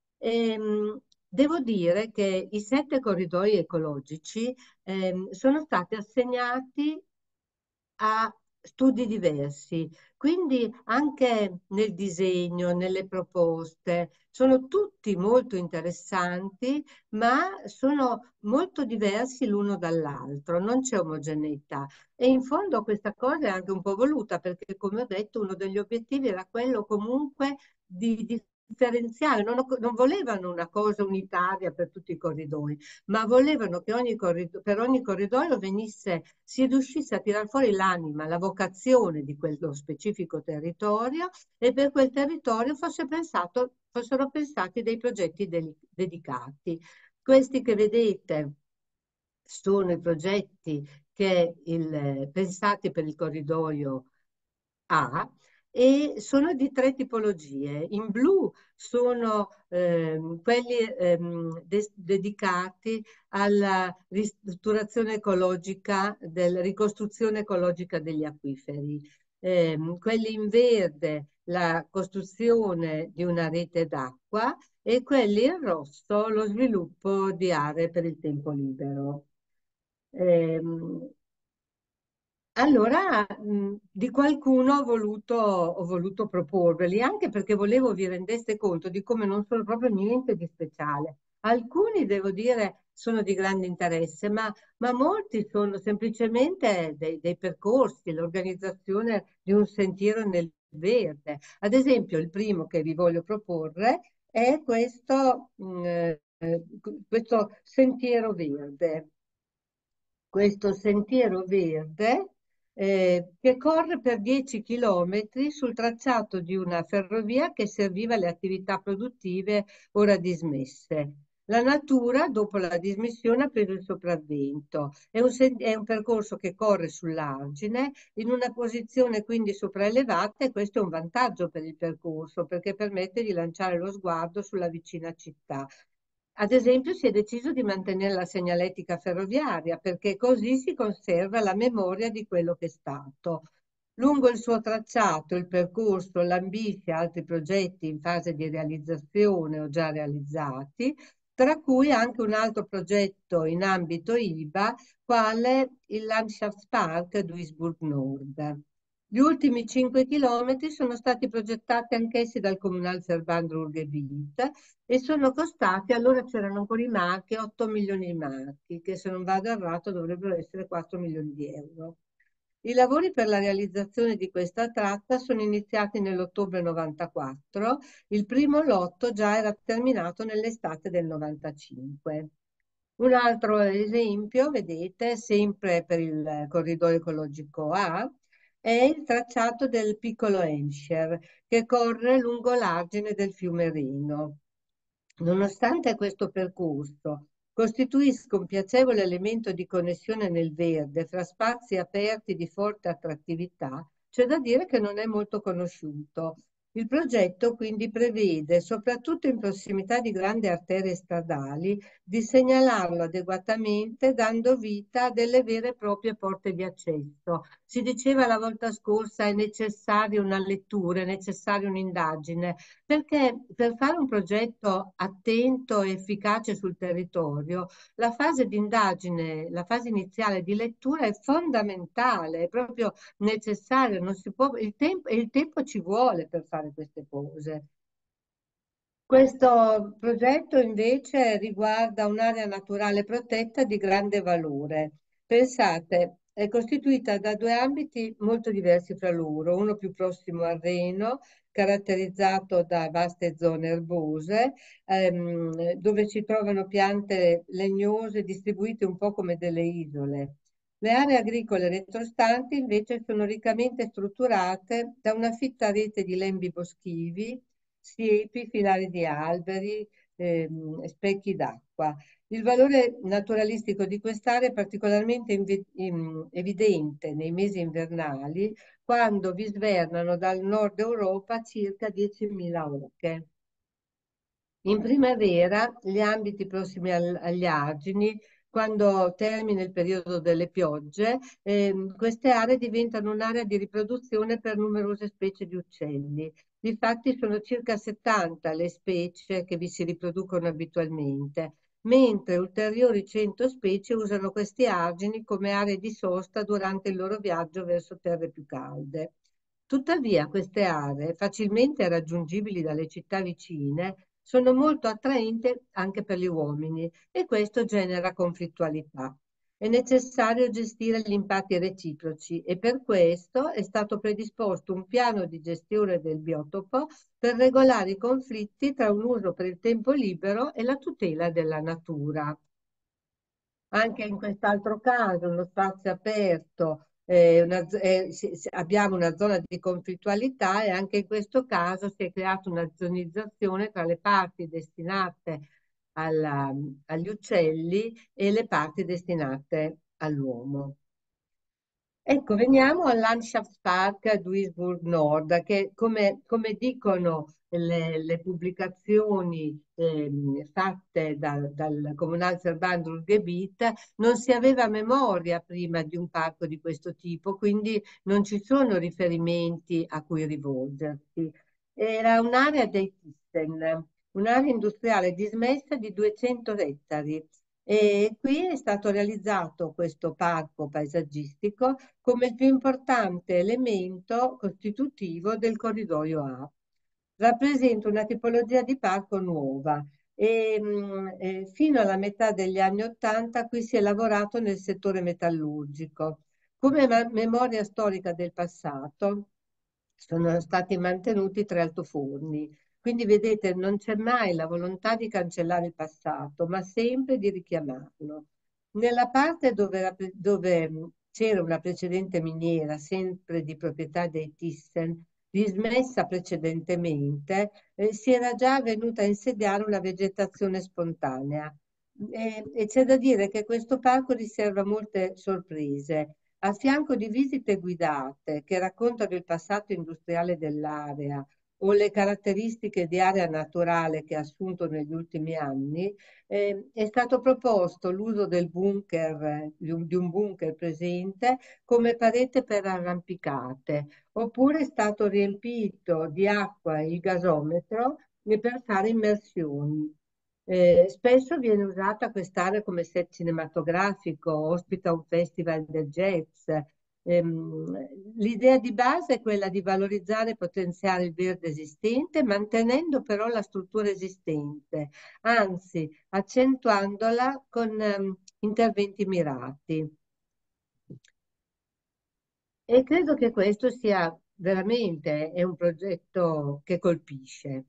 Devo dire che i 7 corridoi ecologici sono stati assegnati a studi diversi, quindi anche nel disegno, nelle proposte, sono tutti molto interessanti, ma sono molto diversi l'uno dall'altro, non c'è omogeneità. E in fondo questa cosa è anche un po' voluta, perché come ho detto, uno degli obiettivi era quello comunque di differenziare, non volevano una cosa unitaria per tutti i corridoi, ma volevano che per ogni corridoio si riuscisse a tirar fuori l'anima, la vocazione di quello specifico territorio e per quel territorio fossero pensati dei progetti dedicati. Questi che vedete sono i progetti pensati per il corridoio A e sono di 3 tipologie. In blu sono quelli dedicati alla ristrutturazione ecologica, ricostruzione ecologica degli acquiferi. Quelli in verde la costruzione di una rete d'acqua e quelli in rosso lo sviluppo di aree per il tempo libero. Ehm, allora, di qualcuno ho voluto proporveli, anche perché volevo vi rendeste conto di come non sono proprio niente di speciale. Alcuni, devo dire, sono di grande interesse, ma molti sono semplicemente dei percorsi, l'organizzazione di un sentiero nel verde. Ad esempio, il primo che vi voglio proporre è questo sentiero verde. Questo sentiero verde che corre per 10 chilometri sul tracciato di una ferrovia che serviva alle attività produttive ora dismesse. La natura, dopo la dismissione, ha preso il sopravvento. È un percorso che corre sull'argine, in una posizione quindi sopraelevata, e questo è un vantaggio per il percorso, perché permette di lanciare lo sguardo sulla vicina città. Ad esempio, si è deciso di mantenere la segnaletica ferroviaria perché così si conserva la memoria di quello che è stato. Lungo il suo tracciato, il percorso lambisce altri progetti in fase di realizzazione o già realizzati, tra cui anche un altro progetto in ambito IBA, quale il Landschaftspark Duisburg Nord. Gli ultimi 5 chilometri sono stati progettati anch'essi dal Kommunalverband Ruhrgebiet e sono costati, allora c'erano ancora i marchi, 8 milioni di marchi, che se non vado errato dovrebbero essere 4 milioni di euro. I lavori per la realizzazione di questa tratta sono iniziati nell'ottobre 94, il primo lotto già era terminato nell'estate del 95. Un altro esempio, vedete, sempre per il corridoio ecologico A, è il tracciato del piccolo Enscher, che corre lungo l'argine del fiume Reno. Nonostante questo percorso costituisca un piacevole elemento di connessione nel verde fra spazi aperti di forte attrattività, c'è da dire che non è molto conosciuto. Il progetto quindi prevede, soprattutto in prossimità di grandi arterie stradali, di segnalarlo adeguatamente dando vita a delle vere e proprie porte di accesso. Si diceva la volta scorsa è necessaria una lettura, è necessaria un'indagine, perché per fare un progetto attento e efficace sul territorio, la fase di indagine, la fase iniziale di lettura è fondamentale, è proprio necessaria, non si può, il tempo ci vuole per fare queste cose. Questo progetto invece riguarda un'area naturale protetta di grande valore. Pensate, è costituita da due ambiti molto diversi fra loro, uno più prossimo al Reno, caratterizzato da vaste zone erbose, dove si trovano piante legnose distribuite un po' come delle isole. Le aree agricole retrostanti invece sono riccamente strutturate da una fitta rete di lembi boschivi, siepi, filari di alberi, specchi d'acqua. Il valore naturalistico di quest'area è particolarmente evidente nei mesi invernali, quando vi svernano dal nord Europa circa 10.000 oche. In primavera, gli ambiti prossimi agli argini, quando termina il periodo delle piogge, queste aree diventano un'area di riproduzione per numerose specie di uccelli. Difatti sono circa 70 le specie che vi si riproducono abitualmente, mentre ulteriori 100 specie usano questi argini come aree di sosta durante il loro viaggio verso terre più calde. Tuttavia, queste aree, facilmente raggiungibili dalle città vicine, sono molto attraenti anche per gli uomini e questo genera conflittualità. È necessario gestire gli impatti reciproci e per questo è stato predisposto un piano di gestione del biotopo per regolare i conflitti tra un uso per il tempo libero e la tutela della natura. Anche in quest'altro caso, uno spazio aperto, abbiamo una zona di conflittualità e anche in questo caso si è creata una zonizzazione tra le parti destinate agli uccelli e le parti destinate all'uomo. Ecco, veniamo al Landschaftspark Duisburg Nord, che come dicono le pubblicazioni fatte dal Kommunalverband Ruhrgebiet, non si aveva memoria prima di un parco di questo tipo, quindi non ci sono riferimenti a cui rivolgersi. Era un'area dei Thyssen, un'area industriale dismessa di 200 ettari. E qui è stato realizzato questo parco paesaggistico come il più importante elemento costitutivo del corridoio A. Rappresenta una tipologia di parco nuova e fino alla metà degli anni Ottanta qui si è lavorato nel settore metallurgico. Come memoria storica del passato sono stati mantenuti tre altoforni. Quindi vedete, non c'è mai la volontà di cancellare il passato, ma sempre di richiamarlo. Nella parte dove c'era una precedente miniera, sempre di proprietà dei Thyssen, dismessa precedentemente, si era già venuta a insediare una vegetazione spontanea. E c'è da dire che questo parco riserva molte sorprese. A fianco di visite guidate che raccontano il passato industriale dell'area o le caratteristiche di area naturale che ha assunto negli ultimi anni, è stato proposto l'uso del bunker, di un bunker presente come parete per arrampicate, oppure è stato riempito di acqua il gasometro per fare immersioni. Spesso viene usata quest'area come set cinematografico, ospita un festival del jazz. L'idea di base è quella di valorizzare e potenziare il verde esistente, mantenendo però la struttura esistente, anzi accentuandola con interventi mirati. E credo che questo sia veramente è un progetto che colpisce.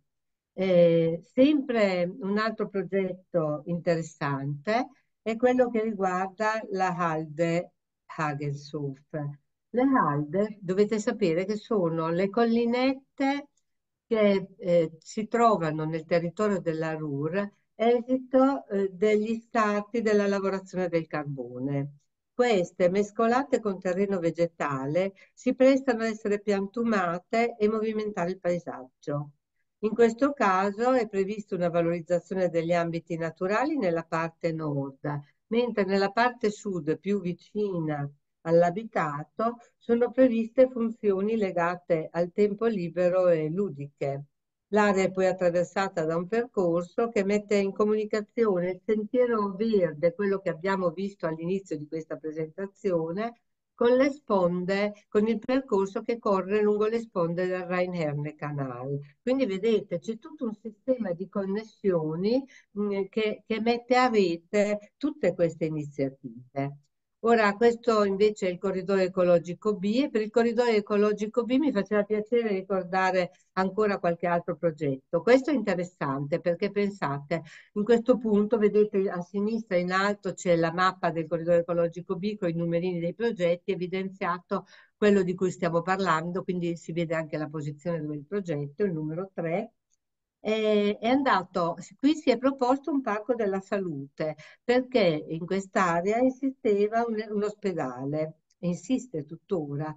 Sempre un altro progetto interessante è quello che riguarda la Halde Hagenshof. Le Halde dovete sapere che sono le collinette che si trovano nel territorio della Ruhr, esito degli stati della lavorazione del carbone. Queste, mescolate con terreno vegetale, si prestano a essere piantumate e movimentare il paesaggio. In questo caso è prevista una valorizzazione degli ambiti naturali nella parte nord, mentre nella parte sud, più vicina all'abitato, sono previste funzioni legate al tempo libero e ludiche. L'area è poi attraversata da un percorso che mette in comunicazione il sentiero verde, quello che abbiamo visto all'inizio di questa presentazione, con le sponde, con il percorso che corre lungo le sponde del Rhein-Herne-Canal. Quindi vedete, c'è tutto un sistema di connessioni che mette a rete tutte queste iniziative. Ora, questo invece è il corridoio ecologico B e per il corridoio ecologico B mi faceva piacere ricordare ancora qualche altro progetto. Questo è interessante perché pensate, in questo punto vedete a sinistra in alto c'è la mappa del corridoio ecologico B con i numerini dei progetti, evidenziato quello di cui stiamo parlando, quindi si vede anche la posizione del progetto, il numero 3. È andato, qui si è proposto un parco della salute perché in quest'area insisteva un ospedale, insiste tuttora.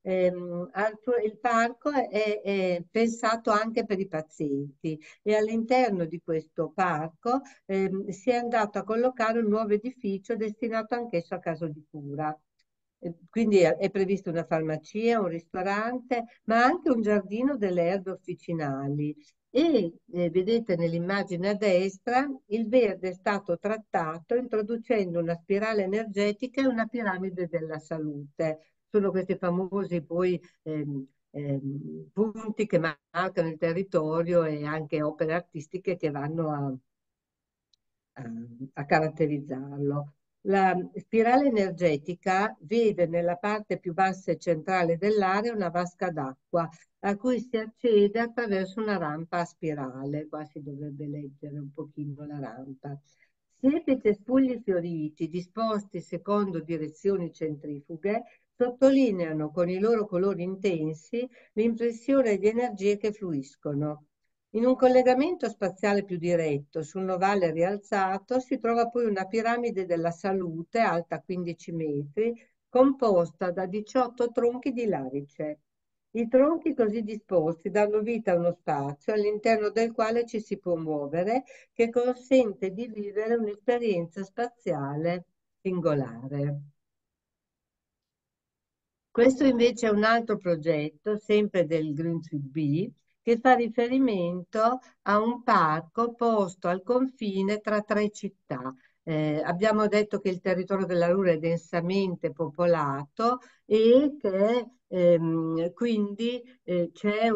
Il parco è pensato anche per i pazienti e all'interno di questo parco si è andato a collocare un nuovo edificio destinato anch'esso a caso di cura. Quindi è prevista una farmacia, un ristorante, ma anche un giardino delle erbe officinali. E vedete nell'immagine a destra il verde è stato trattato introducendo una spirale energetica e una piramide della salute. Sono questi famosi poi punti che marcano il territorio e anche opere artistiche che vanno a caratterizzarlo. La spirale energetica vede nella parte più bassa e centrale dell'area una vasca d'acqua a cui si accede attraverso una rampa a spirale. Qua si dovrebbe leggere un pochino la rampa. Siepi e cespugli fioriti, disposti secondo direzioni centrifughe, sottolineano con i loro colori intensi l'impressione di energie che fluiscono. In un collegamento spaziale più diretto, su un ovale rialzato, si trova poi una piramide della salute, alta 15 metri, composta da 18 tronchi di larice. I tronchi così disposti danno vita a uno spazio all'interno del quale ci si può muovere, che consente di vivere un'esperienza spaziale singolare. Questo invece è un altro progetto, sempre del Green Tree B, che fa riferimento a un parco posto al confine tra tre città. Abbiamo detto che il territorio della Ruhr è densamente popolato e che quindi c'è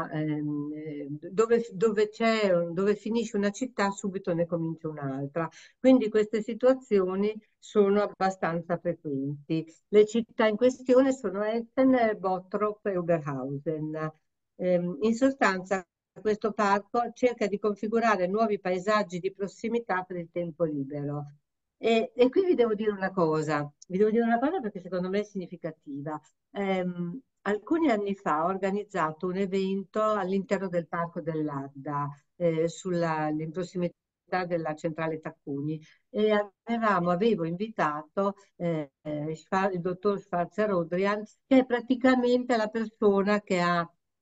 dove finisce una città subito ne comincia un'altra. Quindi queste situazioni sono abbastanza frequenti. Le città in questione sono Essen, Bottrop e Oberhausen. In sostanza, questo parco cerca di configurare nuovi paesaggi di prossimità per il tempo libero. E qui vi devo dire una cosa perché secondo me è significativa. Alcuni anni fa ho organizzato un evento all'interno del parco dell'Adda, in prossimità della centrale Taccuni e avevo invitato il dottor Schwarzer Rodrian, che è praticamente la persona che ha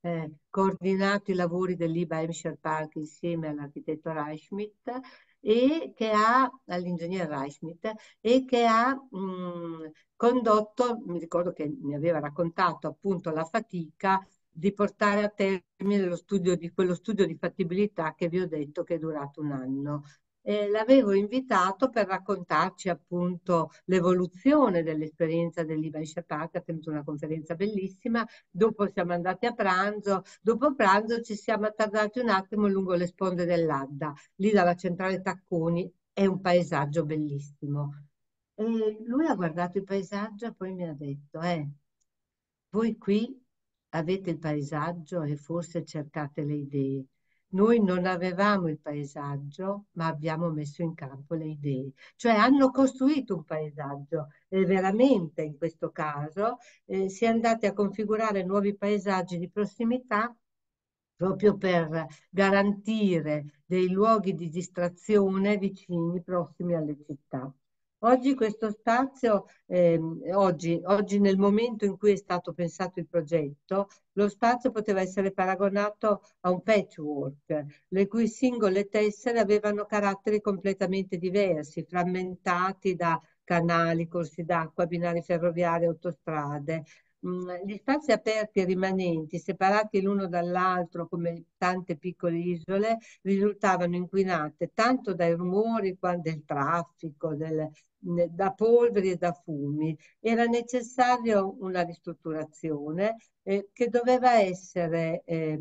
coordinato i lavori dell'IBA Hampshire Park insieme all'architetto Reichschmidt e che ha, all'ingegner Reichschmidt, e che ha condotto, mi ricordo che mi aveva raccontato appunto la fatica di portare a termine quello studio di fattibilità che vi ho detto che è durato un anno. L'avevo invitato per raccontarci appunto l'evoluzione dell'esperienza dell'Ivan Park, ha tenuto una conferenza bellissima, dopo siamo andati a pranzo, dopo pranzo ci siamo attardati un attimo lungo le sponde dell'Adda, lì dalla centrale Tacconi, è un paesaggio bellissimo. E lui ha guardato il paesaggio e poi mi ha detto, voi qui avete il paesaggio e forse cercate le idee. Noi non avevamo il paesaggio, ma abbiamo messo in campo le idee. Cioè hanno costruito un paesaggio e veramente in questo caso si è andati a configurare nuovi paesaggi di prossimità proprio per garantire dei luoghi di distrazione vicini, prossimi alle città. Oggi questo spazio, oggi nel momento in cui è stato pensato il progetto, lo spazio poteva essere paragonato a un patchwork, le cui singole tessere avevano caratteri completamente diversi, frammentati da canali, corsi d'acqua, binari ferroviari, autostrade. Gli spazi aperti e rimanenti, separati l'uno dall'altro come tante piccole isole, risultavano inquinate tanto dai rumori quanto del traffico, da polveri e da fumi. Era necessario una ristrutturazione che doveva essere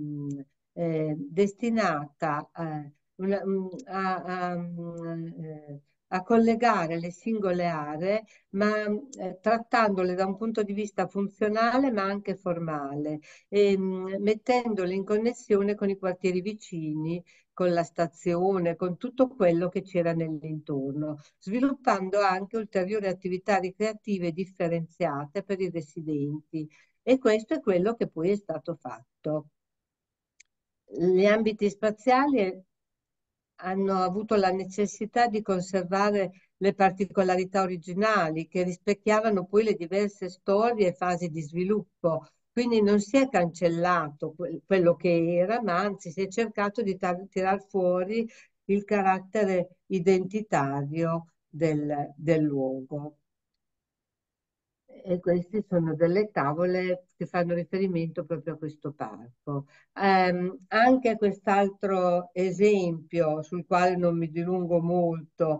destinata a collegare le singole aree ma trattandole da un punto di vista funzionale ma anche formale, e mettendole in connessione con i quartieri vicini, con la stazione, con tutto quello che c'era nell'intorno, sviluppando anche ulteriori attività ricreative differenziate per i residenti. E questo è quello che poi è stato fatto. Gli ambiti spaziali hanno avuto la necessità di conservare le particolarità originali che rispecchiavano poi le diverse storie e fasi di sviluppo. Quindi non si è cancellato quello che era, ma anzi si è cercato di tirar fuori il carattere identitario del luogo. E queste sono delle tavole che fanno riferimento proprio a questo parco. Anche quest'altro esempio, sul quale non mi dilungo molto,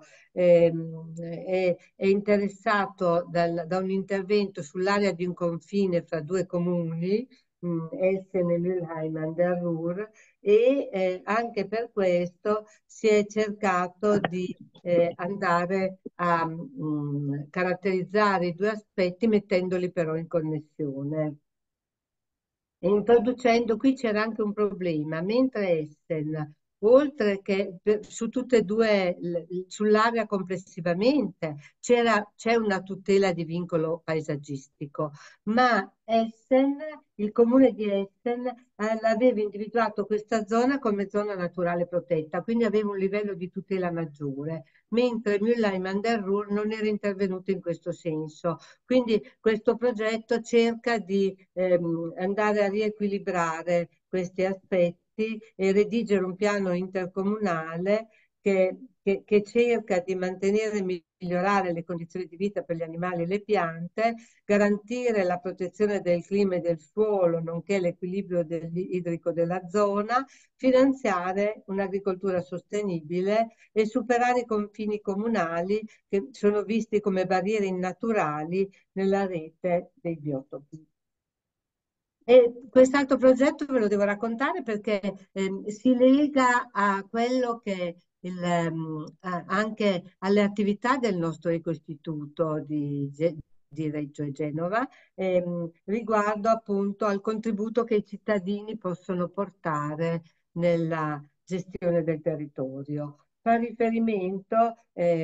è interessato da un intervento sull'area di un confine fra due comuni, Essen e Mülheim an der Ruhr, e anche per questo si è cercato di andare a caratterizzare i due aspetti mettendoli però in connessione. E introducendo qui c'era anche un problema, mentre Essen, oltre che su tutte e due, sull'area complessivamente, c'è una tutela di vincolo paesaggistico, ma Essen, il comune di Essen, aveva individuato questa zona come zona naturale protetta, quindi aveva un livello di tutela maggiore, mentre Mülheim an der Ruhr non era intervenuto in questo senso. Quindi questo progetto cerca di andare a riequilibrare questi aspetti e redigere un piano intercomunale che cerca di mantenere e migliorare le condizioni di vita per gli animali e le piante, garantire la protezione del clima e del suolo, nonché l'equilibrio idrico della zona, finanziare un'agricoltura sostenibile e superare i confini comunali che sono visti come barriere innaturali nella rete dei biotopi. E quest'altro progetto ve lo devo raccontare perché si lega a quello che anche alle attività del nostro ecoistituto di Reggio e Genova, riguardo appunto al contributo che i cittadini possono portare nella gestione del territorio. Fa riferimento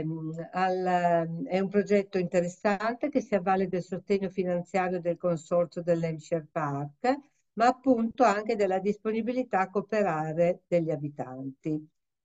è un progetto interessante che si avvale del sostegno finanziario del consorzio dell'Hampshire Park, ma appunto anche della disponibilità a cooperare degli abitanti.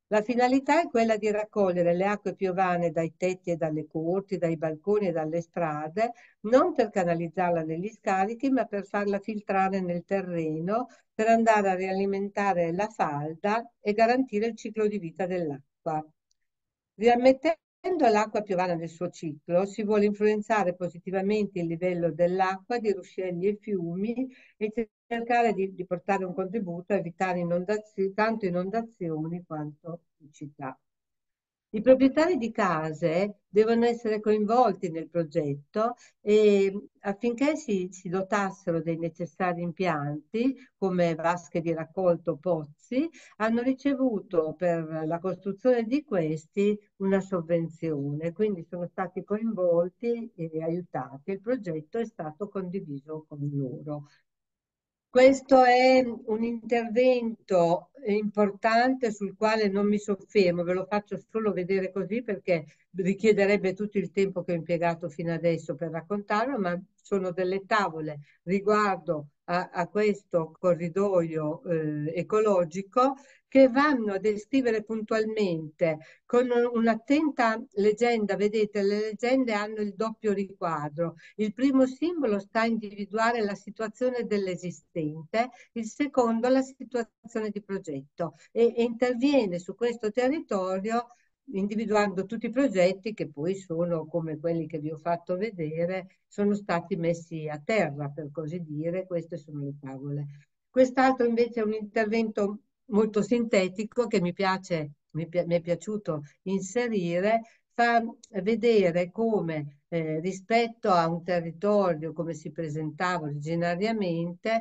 La finalità è quella di raccogliere le acque piovane dai tetti e dalle corti, dai balconi e dalle strade, non per canalizzarla negli scarichi, ma per farla filtrare nel terreno, per andare a rialimentare la falda e garantire il ciclo di vita dell'acqua. Riammettendo l'acqua piovana nel suo ciclo, si vuole influenzare positivamente il livello dell'acqua di ruscelli e fiumi e cercare di portare un contributo a evitare tanto inondazioni quanto siccità. I proprietari di case devono essere coinvolti nel progetto e affinché si dotassero dei necessari impianti come vasche di raccolto, pozzi, hanno ricevuto per la costruzione di questi una sovvenzione, quindi sono stati coinvolti e aiutati. Il progetto è stato condiviso con loro. Questo è un intervento importante sul quale non mi soffermo, ve lo faccio solo vedere così perché richiederebbe tutto il tempo che ho impiegato fino adesso per raccontarlo, ma sono delle tavole riguardo a questo corridoio ecologico che vanno a descrivere puntualmente con un'attenta leggenda. Vedete, le leggende hanno il doppio riquadro. Il primo simbolo sta a individuare la situazione dell'esistente, il secondo la situazione di progetto e interviene su questo territorio individuando tutti i progetti che poi sono come quelli che vi ho fatto vedere, sono stati messi a terra, per così dire. Queste sono le tavole. Quest'altro invece è un intervento molto sintetico che mi è piaciuto inserire, fa vedere come rispetto a un territorio come si presentava originariamente,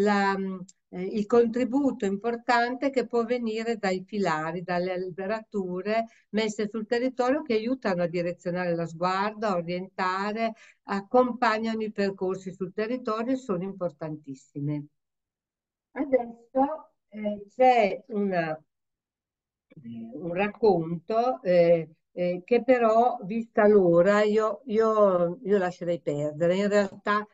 il contributo importante che può venire dai filari, dalle alberature messe sul territorio che aiutano a direzionare lo sguardo, a orientare, accompagnano i percorsi sul territorio e sono importantissime. Adesso c'è un racconto che però, vista l'ora, io lascerei perdere. In realtà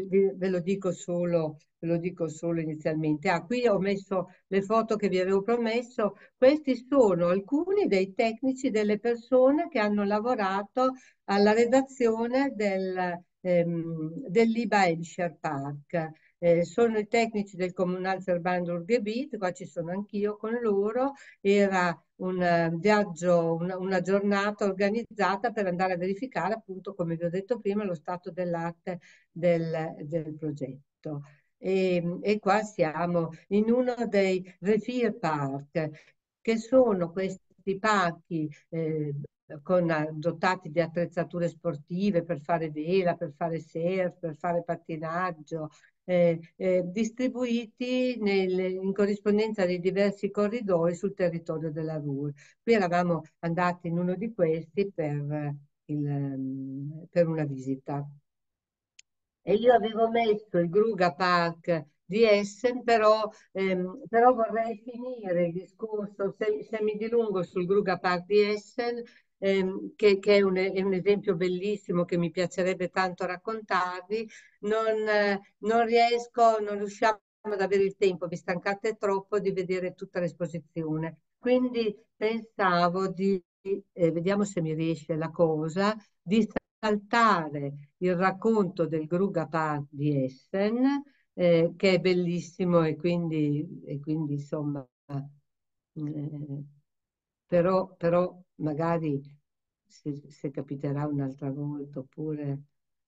ve lo dico solo inizialmente. Ah, qui ho messo le foto che vi avevo promesso. Questi sono alcuni dei tecnici, delle persone che hanno lavorato alla redazione dell'IBA Escher Park. Sono i tecnici del Kommunalverband Ruhrgebiet, qua ci sono anch'io con loro. Era un viaggio, una giornata organizzata per andare a verificare, appunto, come vi ho detto prima, lo stato dell'arte del progetto. E qua siamo in uno dei Revier Park, che sono questi parchi dotati di attrezzature sportive per fare vela, per fare surf, per fare pattinaggio, distribuiti in corrispondenza dei diversi corridoi sul territorio della Ruhr. Qui eravamo andati in uno di questi per una visita. E io avevo messo il Gruga Park di Essen, però vorrei finire il discorso, se mi dilungo sul Gruga Park di Essen, che è un esempio bellissimo che mi piacerebbe tanto raccontarvi. Non riusciamo ad avere il tempo, vi stancate troppo di vedere tutta l'esposizione. Quindi pensavo vediamo se mi riesce la cosa, di saltare il racconto del Gruga Park di Essen, che è bellissimo e quindi insomma, però magari se capiterà un'altra volta oppure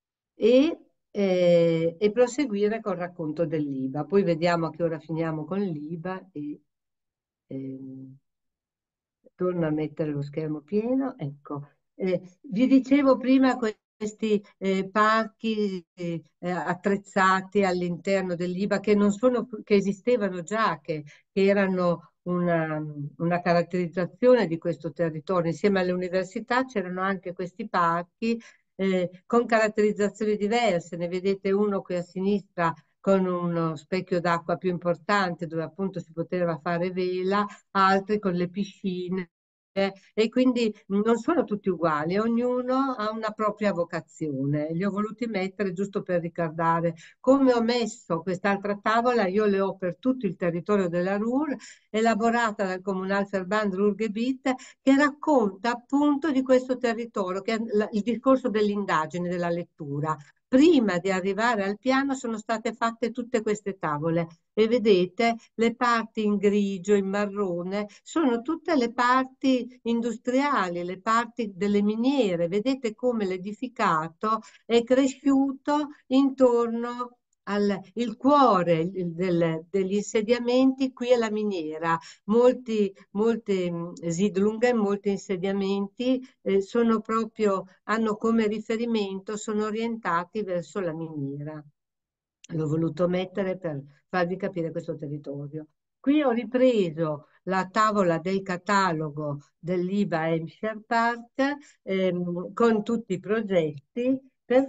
e proseguire col racconto dell'IVA. Poi vediamo a che ora finiamo con l'IVA e ehm, torno a mettere lo schermo pieno. Ecco, vi dicevo prima questi parchi attrezzati all'interno dell'IBA che non sono, che esistevano già, che erano una caratterizzazione di questo territorio. Insieme alle università c'erano anche questi parchi con caratterizzazioni diverse. Ne vedete uno qui a sinistra con uno specchio d'acqua più importante dove appunto si poteva fare vela, altri con le piscine e quindi non sono tutti uguali, ognuno ha una propria vocazione. Li ho voluti mettere giusto per ricordare come ho messo quest'altra tavola, io le ho per tutto il territorio della Ruhr, elaborata dal Kommunalverband Ruhrgebiet, che racconta appunto di questo territorio, che è il discorso dell'indagine, della lettura. Prima di arrivare al piano sono state fatte tutte queste tavole e vedete le parti in grigio, in marrone, sono tutte le parti industriali, le parti delle miniere. Vedete come l'edificato è cresciuto intorno al il cuore degli insediamenti, qui è la miniera. Molte Siedlungen, molti insediamenti sono proprio, hanno come riferimento, sono orientati verso la miniera. L'ho voluto mettere per farvi capire questo territorio. Qui ho ripreso la tavola del catalogo dell'IBA Hampshire Park con tutti i progetti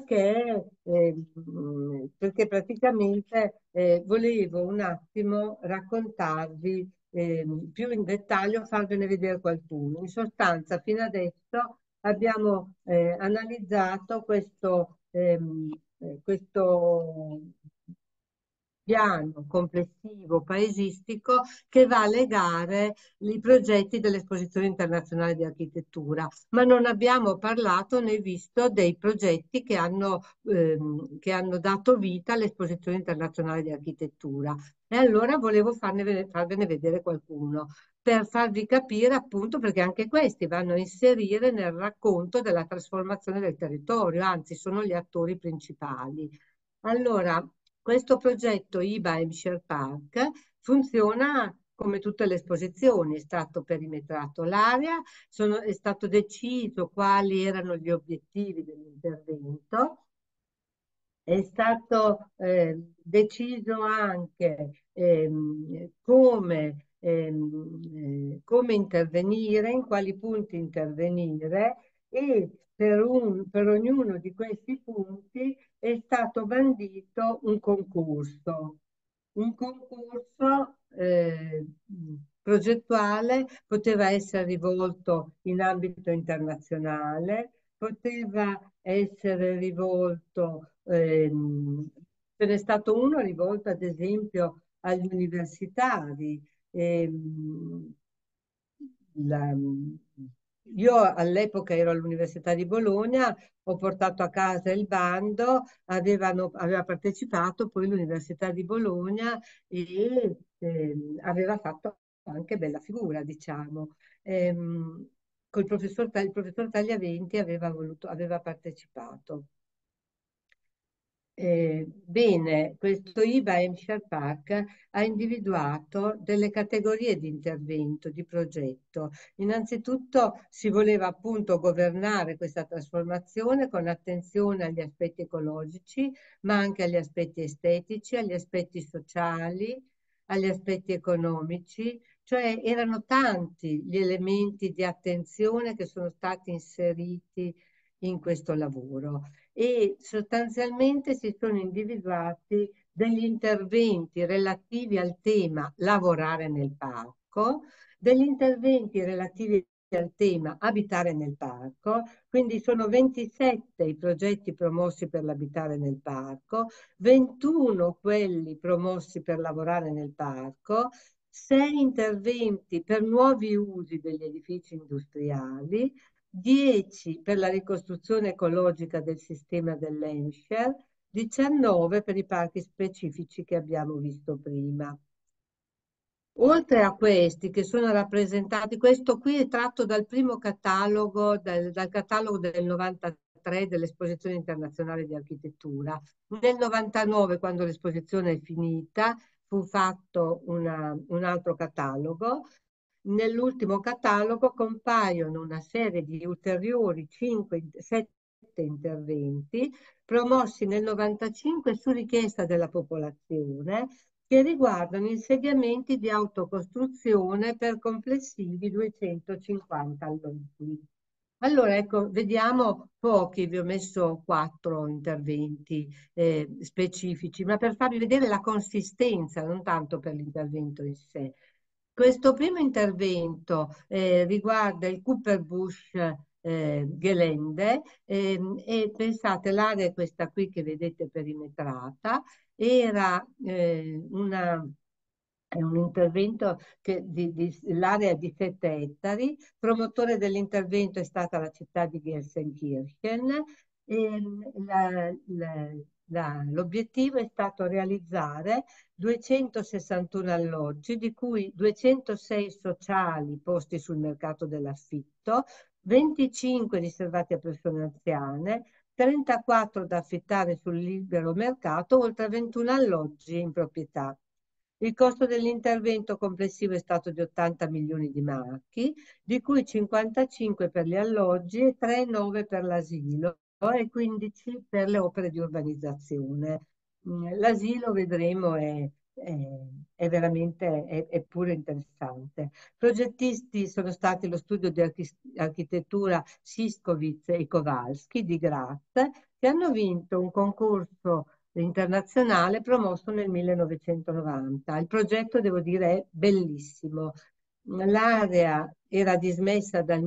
perché praticamente volevo un attimo raccontarvi più in dettaglio, farvene vedere qualcuno. In sostanza, fino adesso abbiamo analizzato questo piano complessivo paesistico che va a legare i progetti dell'Esposizione internazionale di architettura, ma non abbiamo parlato né visto dei progetti che hanno dato vita all'Esposizione internazionale di architettura. E allora volevo farvene vedere qualcuno per farvi capire appunto perché anche questi vanno a inserire nel racconto della trasformazione del territorio, anzi sono gli attori principali. Allora, questo progetto IBA Hampshire Park funziona come tutte le esposizioni, è stato perimetrato l'area, è stato deciso quali erano gli obiettivi dell'intervento, è stato deciso anche come intervenire, in quali punti intervenire e per ognuno di questi punti è stato bandito un concorso progettuale, poteva essere rivolto in ambito internazionale, poteva essere rivolto, ce n'è stato uno rivolto ad esempio agli universitari. ehm, la- io all'epoca ero all'Università di Bologna, ho portato a casa il bando, aveva partecipato poi l'Università di Bologna e aveva fatto anche bella figura, diciamo. Il professor Tagliaventi aveva partecipato. Bene, questo IBA Hampshire Park ha individuato delle categorie di intervento, di progetto. Innanzitutto si voleva appunto governare questa trasformazione con attenzione agli aspetti ecologici, ma anche agli aspetti estetici, agli aspetti sociali, agli aspetti economici, cioè erano tanti gli elementi di attenzione che sono stati inseriti in questo lavoro e sostanzialmente si sono individuati degli interventi relativi al tema lavorare nel parco, degli interventi relativi al tema abitare nel parco, quindi sono 27 i progetti promossi per l'abitare nel parco, 21 quelli promossi per lavorare nel parco, 6 interventi per nuovi usi degli edifici industriali, 10 per la ricostruzione ecologica del sistema dell'Hampshire, 19 per i parchi specifici che abbiamo visto prima. Oltre a questi che sono rappresentati, questo qui è tratto dal primo catalogo, dal catalogo del 93 dell'Esposizione internazionale di architettura. Nel 99, quando l'esposizione è finita, fu fatto un altro catalogo. Nell'ultimo catalogo compaiono una serie di ulteriori 7 interventi promossi nel 95 su richiesta della popolazione che riguardano insediamenti di autocostruzione per complessivi 250 alloggi. Allora, ecco, vediamo pochi, vi ho messo 4 interventi specifici, ma per farvi vedere la consistenza, non tanto per l'intervento in sé. Questo primo intervento riguarda il Cooper Bush Gelände e pensate, l'area è questa qui che vedete perimetrata, era è un intervento l'area di 7 ettari. Promotore dell'intervento è stata la città di Gelsenkirchen. L'obiettivo è stato realizzare 261 alloggi, di cui 206 sociali posti sul mercato dell'affitto, 25 riservati a persone anziane, 34 da affittare sul libero mercato, oltre a 21 alloggi in proprietà. Il costo dell'intervento complessivo è stato di 80 milioni di marchi, di cui 55 per gli alloggi e 3,9 per l'asilo e 15 per le opere di urbanizzazione. L'asilo, vedremo, è veramente è pure interessante. Progettisti sono stati lo studio di architettura Siskowitz e Kowalski di Graz, che hanno vinto un concorso internazionale promosso nel 1990. Il progetto, devo dire, è bellissimo. L'area era dismessa dal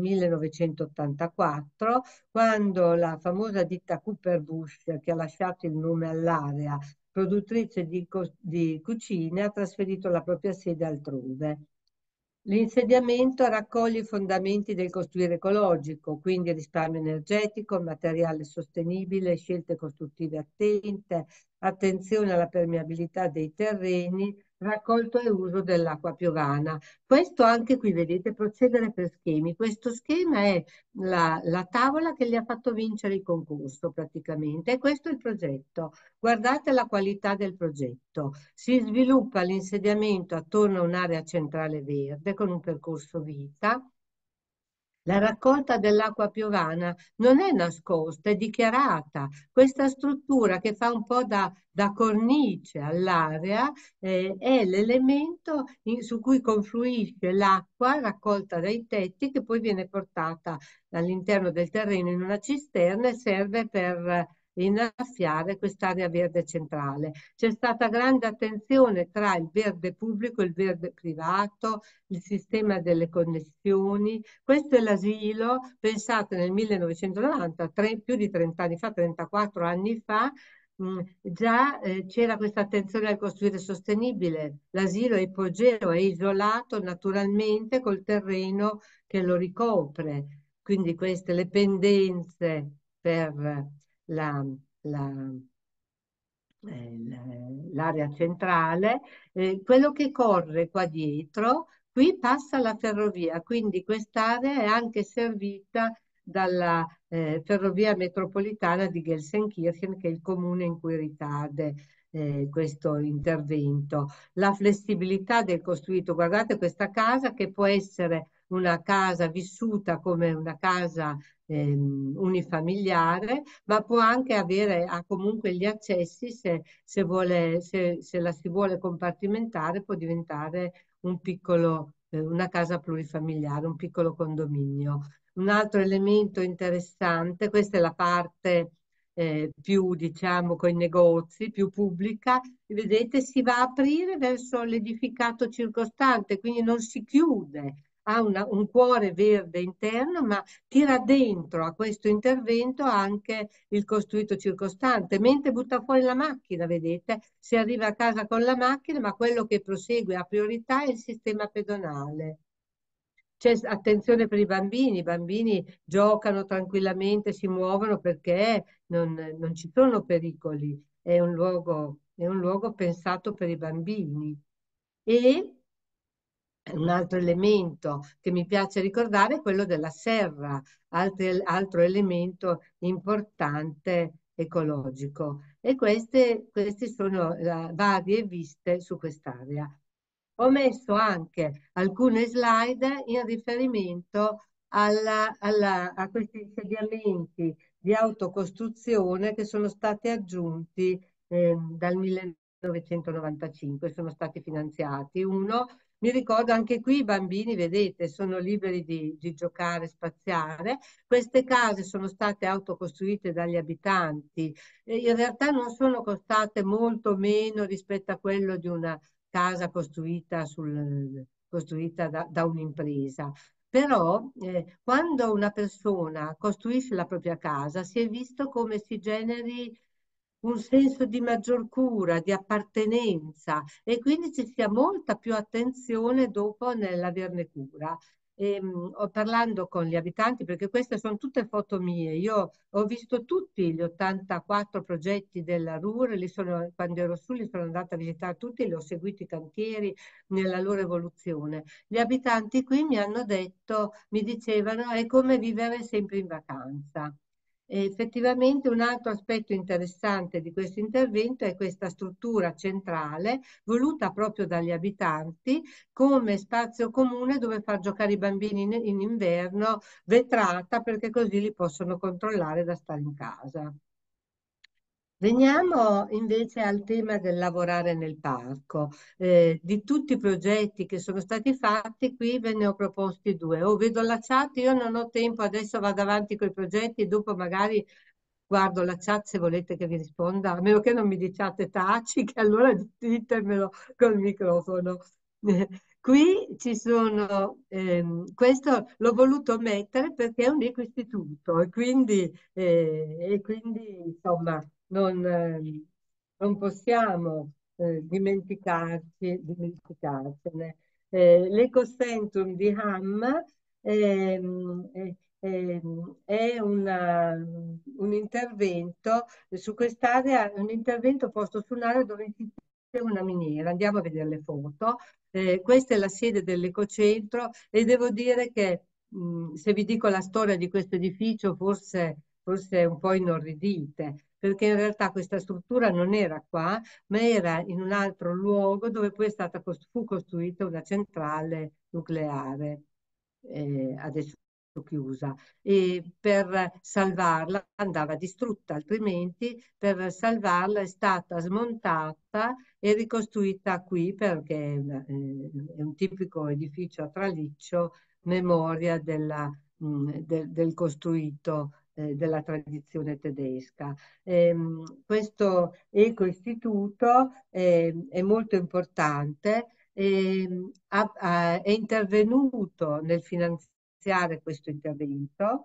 1984, quando la famosa ditta Cooper Bush, che ha lasciato il nome all'area, produttrice di cucine, ha trasferito la propria sede altrove. L'insediamento raccoglie i fondamenti del costruire ecologico, quindi risparmio energetico, materiale sostenibile, scelte costruttive attente, attenzione alla permeabilità dei terreni, raccolto e uso dell'acqua piovana. Questo anche qui, vedete, procedere per schemi. Questo schema è la tavola che gli ha fatto vincere il concorso praticamente, e questo è il progetto. Guardate la qualità del progetto. Si sviluppa l'insediamento attorno a un'area centrale verde con un percorso vita. La raccolta dell'acqua piovana non è nascosta, è dichiarata. Questa struttura che fa un po' da cornice all'area è l'elemento su cui confluisce l'acqua raccolta dai tetti, che poi viene portata all'interno del terreno in una cisterna e serve per innaffiare quest'area verde centrale. C'è stata grande attenzione tra il verde pubblico e il verde privato, il sistema delle connessioni. Questo è l'asilo, pensato nel 1990, più di 30 anni fa, 34 anni fa. Già c'era questa attenzione al costruire sostenibile. L'asilo è ipogeo, è isolato naturalmente col terreno che lo ricopre. Quindi queste le pendenze per la, la- l'area centrale, quello che corre qua dietro, qui passa la ferrovia, quindi quest'area è anche servita dalla ferrovia metropolitana di Gelsenkirchen, che è il comune in cui ricade questo intervento. La flessibilità del costruito, guardate questa casa che può essere una casa vissuta come una casa unifamiliare, ma può anche avere, ha comunque gli accessi, se la si vuole compartimentare, può diventare una casa plurifamiliare, un piccolo condominio. Un altro elemento interessante, questa è la parte più, diciamo, con i negozi, più pubblica, vedete, si va a aprire verso l'edificato circostante, quindi non si chiude, ha un cuore verde interno, ma tira dentro a questo intervento anche il costruito circostante, mentre butta fuori la macchina, vedete, si arriva a casa con la macchina, ma quello che prosegue a priorità è il sistema pedonale. C'è attenzione per i bambini giocano tranquillamente, si muovono perché non ci sono pericoli, è un luogo pensato per i bambini. E un altro elemento che mi piace ricordare è quello della serra, altro elemento importante ecologico. E queste sono varie viste su quest'area. Ho messo anche alcune slide in riferimento a questi insediamenti di autocostruzione che sono stati aggiunti dal 1995, sono stati finanziati. Uno, mi ricordo anche qui i bambini, vedete, sono liberi di giocare, spaziare. Queste case sono state autocostruite dagli abitanti. In realtà non sono costate molto meno rispetto a quello di una casa costruita costruita da un'impresa. Però quando una persona costruisce la propria casa si è visto come si generi un senso di maggior cura, di appartenenza e quindi ci sia molta più attenzione dopo nell'averne cura. Parlando con gli abitanti, perché queste sono tutte foto mie, io ho visto tutti gli 84 progetti della RUR, quando ero su li sono andata a visitare tutti, li ho seguiti i cantieri nella loro evoluzione. Gli abitanti qui mi hanno detto, mi dicevano, è come vivere sempre in vacanza. E effettivamente un altro aspetto interessante di questo intervento è questa struttura centrale voluta proprio dagli abitanti come spazio comune dove far giocare i bambini in inverno, vetrata, perché così li possono controllare da stare in casa. Veniamo invece al tema del lavorare nel parco. Di tutti i progetti che sono stati fatti, qui ve ne ho proposti due. Oh, vedo la chat, io non ho tempo, adesso vado avanti con i progetti e dopo magari guardo la chat se volete che vi risponda, a meno che non mi diciate taci, che allora ditemelo col microfono. Qui ci sono, questo l'ho voluto mettere perché è un ecoistituto e quindi insomma non possiamo dimenticarcene. L'Ecocentrum di Hamm è un intervento su quest'area, un intervento posto su un'area dove esiste una miniera. Andiamo a vedere le foto. Questa è la sede dell'Ecocentro e devo dire che se vi dico la storia di questo edificio forse un po' inorridite, perché in realtà questa struttura non era qua, ma era in un altro luogo dove poi fu costruita una centrale nucleare, adesso chiusa, e per salvarla andava distrutta, altrimenti per salvarla è stata smontata e ricostruita qui perché è un tipico edificio a traliccio, memoria del costruito della tradizione tedesca. Questo ecoistituto è molto importante, è intervenuto nel finanziare questo intervento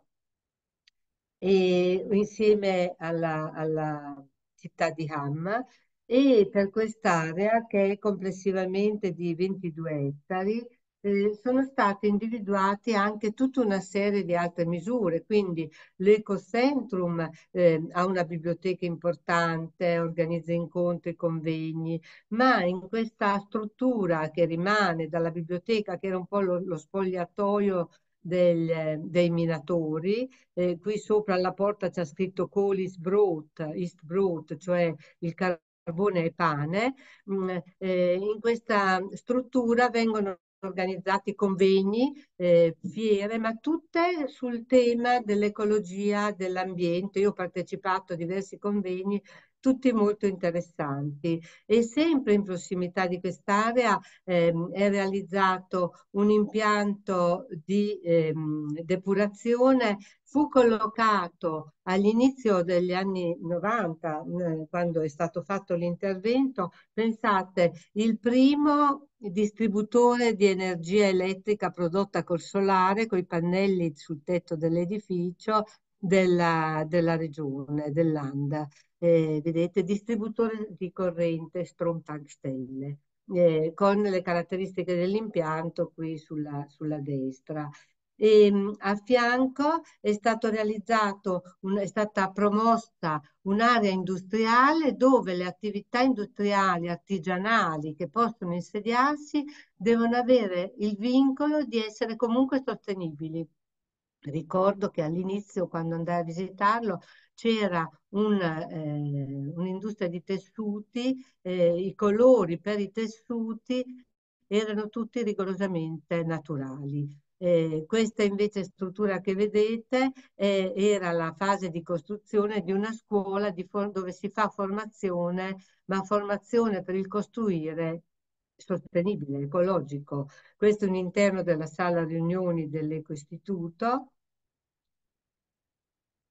e insieme alla città di Hamm e per quest'area che è complessivamente di 22 ettari sono state individuate anche tutta una serie di altre misure, quindi l'Ecocentrum ha una biblioteca importante, organizza incontri, convegni, ma in questa struttura che rimane dalla biblioteca, che era un po' lo spogliatoio dei minatori, qui sopra alla porta c'è scritto Kolisbrot, Istbrot, cioè il carbone e pane. In questa struttura vengono organizzati convegni, fiere, ma tutte sul tema dell'ecologia, dell'ambiente. Io ho partecipato a diversi convegni, tutti molto interessanti. E sempre in prossimità di quest'area è realizzato un impianto di depurazione. Fu collocato all'inizio degli anni 90, quando è stato fatto l'intervento, pensate, il primo distributore di energia elettrica prodotta col solare, con i pannelli sul tetto dell'edificio della regione, dell'And. Vedete, distributore di corrente Stromtankstelle, con le caratteristiche dell'impianto qui sulla destra. A fianco è stato realizzato, è stata promossa un'area industriale dove le attività industriali artigianali che possono insediarsi devono avere il vincolo di essere comunque sostenibili. Ricordo che all'inizio, quando andai a visitarlo, c'era un'industria di tessuti, i colori per i tessuti erano tutti rigorosamente naturali. Questa invece struttura che vedete era la fase di costruzione di una scuola dove si fa formazione, ma formazione per il costruire sostenibile, ecologico. Questo è un interno della sala riunioni dell'Ecoistituto.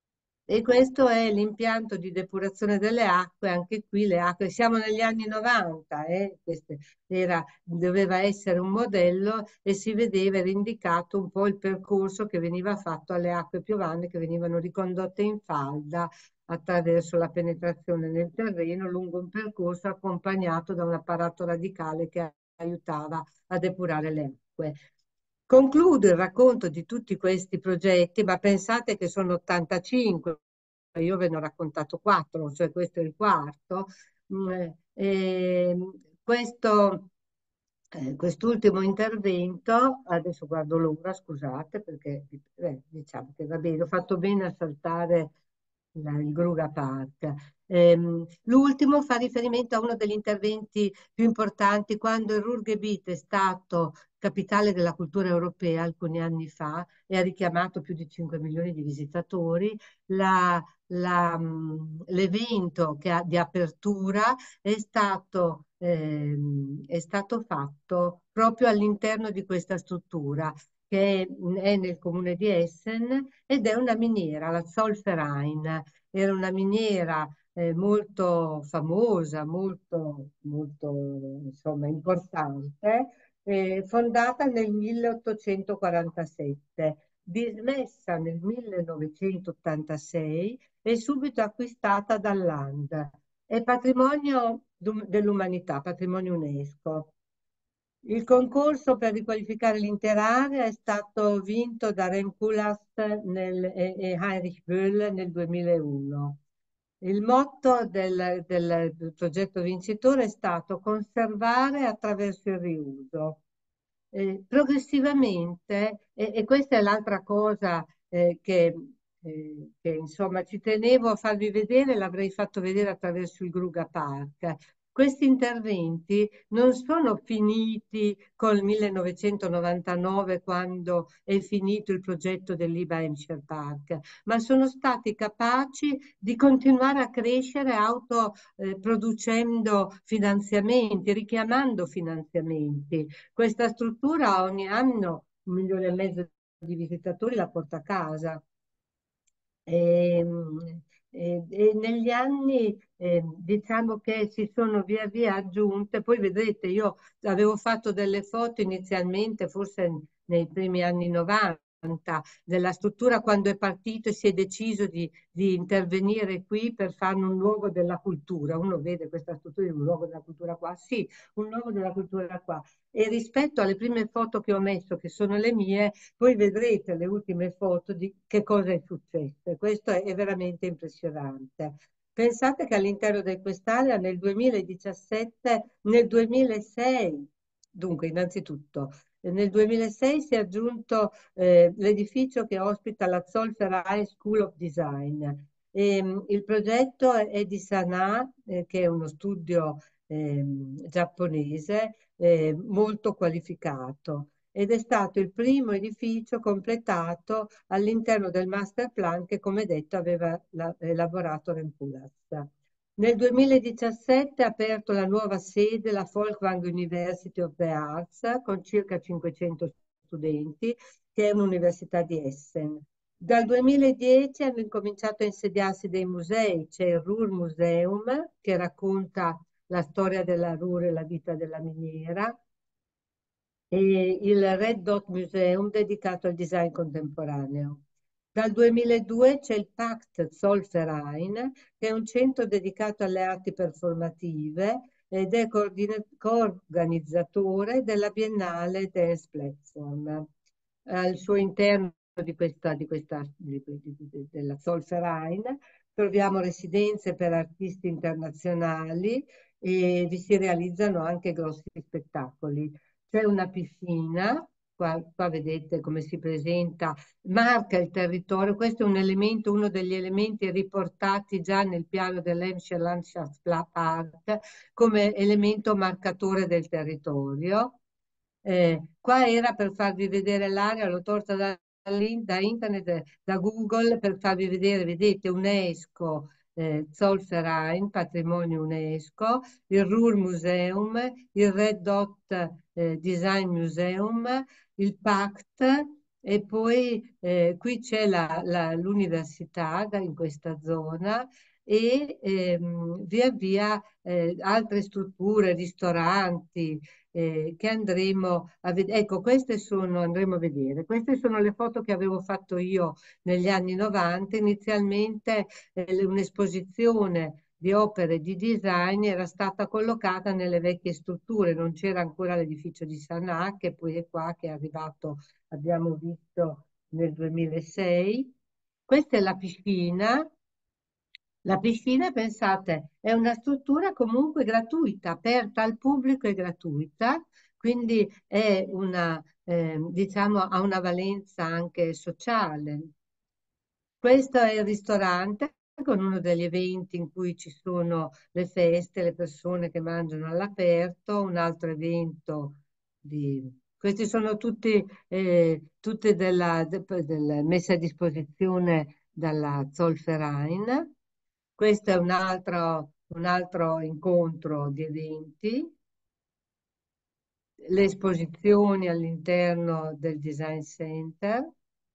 E questo è l'impianto di depurazione delle acque, anche qui le acque, siamo negli anni 90, doveva essere un modello e si vedeva, era indicato un po' il percorso che veniva fatto alle acque piovane che venivano ricondotte in falda attraverso la penetrazione nel terreno lungo un percorso accompagnato da un apparato radicale che aiutava a depurare le acque. Concludo il racconto di tutti questi progetti, ma pensate che sono 85, io ve ne ho raccontato 4, cioè questo è il quarto. Mm, e questo, quest'ultimo intervento, adesso guardo l'ora, scusate, perché diciamo che va bene, ho fatto bene a saltare il Gruga Park. L'ultimo fa riferimento a uno degli interventi più importanti quando il Ruhrgebiet è stato capitale della cultura europea alcuni anni fa e ha richiamato più di 5 milioni di visitatori. L'evento di apertura è stato fatto proprio all'interno di questa struttura che è nel comune di Essen ed è una miniera, la Zollverein. Era una miniera molto famosa, molto insomma, importante, fondata nel 1847, dismessa nel 1986 e subito acquistata dall'Land. È patrimonio dell'umanità, patrimonio UNESCO. Il concorso per riqualificare l'intera area è stato vinto da Rem Koolhaas e Heinrich Böll nel 2001. Il motto del progetto vincitore è stato conservare attraverso il riuso. Progressivamente, e questa è l'altra cosa che insomma ci tenevo a farvi vedere, l'avrei fatto vedere attraverso il Gruga Park. Questi interventi non sono finiti col 1999 quando è finito il progetto dell'Iba-Emscher Park, ma sono stati capaci di continuare a crescere autoproducendo finanziamenti, richiamando finanziamenti. Questa struttura ogni anno 1,5 milioni di visitatori la porta a casa. E, e negli anni diciamo che si sono via via aggiunte, poi vedrete, io avevo fatto delle foto inizialmente, forse nei primi anni 90, della struttura quando è partito e si è deciso di intervenire qui per fare un luogo della cultura. Uno vede questa struttura, un luogo della cultura qua, sì, un luogo della cultura qua. E rispetto alle prime foto che ho messo, che sono le mie, poi vedrete le ultime foto di che cosa è successo. Questo è veramente impressionante. Pensate che all'interno di quest'area nel 2017, nel 2006, dunque innanzitutto, nel 2006 si è aggiunto l'edificio che ospita la Zollverein High School of Design. Il progetto è di Sanaa, che è uno studio giapponese molto qualificato ed è stato il primo edificio completato all'interno del master plan che, come detto, aveva elaborato Rempulas. Nel 2017 ha aperto la nuova sede, la Folkwang University of the Arts, con circa 500 studenti, che è un'università di Essen. Dal 2010 hanno incominciato a insediarsi dei musei, c'è il Ruhr Museum che racconta la storia della Ruhr e la vita della miniera, e il Red Dot Museum dedicato al design contemporaneo. Dal 2002 c'è il Pact Zollverein, che è un centro dedicato alle arti performative ed è coorganizzatore della Biennale Dance Platform. Al suo interno della Zollverein troviamo residenze per artisti internazionali e vi si realizzano anche grossi spettacoli. C'è una piscina, qua vedete come si presenta, marca il territorio, questo è un elemento, uno degli elementi riportati già nel piano dell'Emscher Landschaftspark come elemento marcatore del territorio. Qua era per farvi vedere l'area, l'ho tolta da internet, da Google, per farvi vedere, vedete, UNESCO, Zollverein, patrimonio UNESCO, il Ruhr Museum, il Red Dot Design Museum, il Pact, E poi qui c'è l'università in questa zona e via via altre strutture, ristoranti che andremo a vedere. Ecco, andremo a vedere. Queste sono le foto che avevo fatto io negli anni 90. Inizialmente un'esposizione di opere di design era stata collocata nelle vecchie strutture, non c'era ancora l'edificio di Sanà, che poi è qua, che è arrivato, abbiamo visto nel 2006. Questa è la piscina. La piscina, pensate, è una struttura comunque gratuita, aperta al pubblico e gratuita, quindi è diciamo, ha una valenza anche sociale. Questo è il ristorante con uno degli eventi in cui ci sono le feste, le persone che mangiano all'aperto, un altro evento Questi sono tutte messe a disposizione dalla Zollverein. Questo è un altro incontro di eventi, le esposizioni all'interno del Design Center.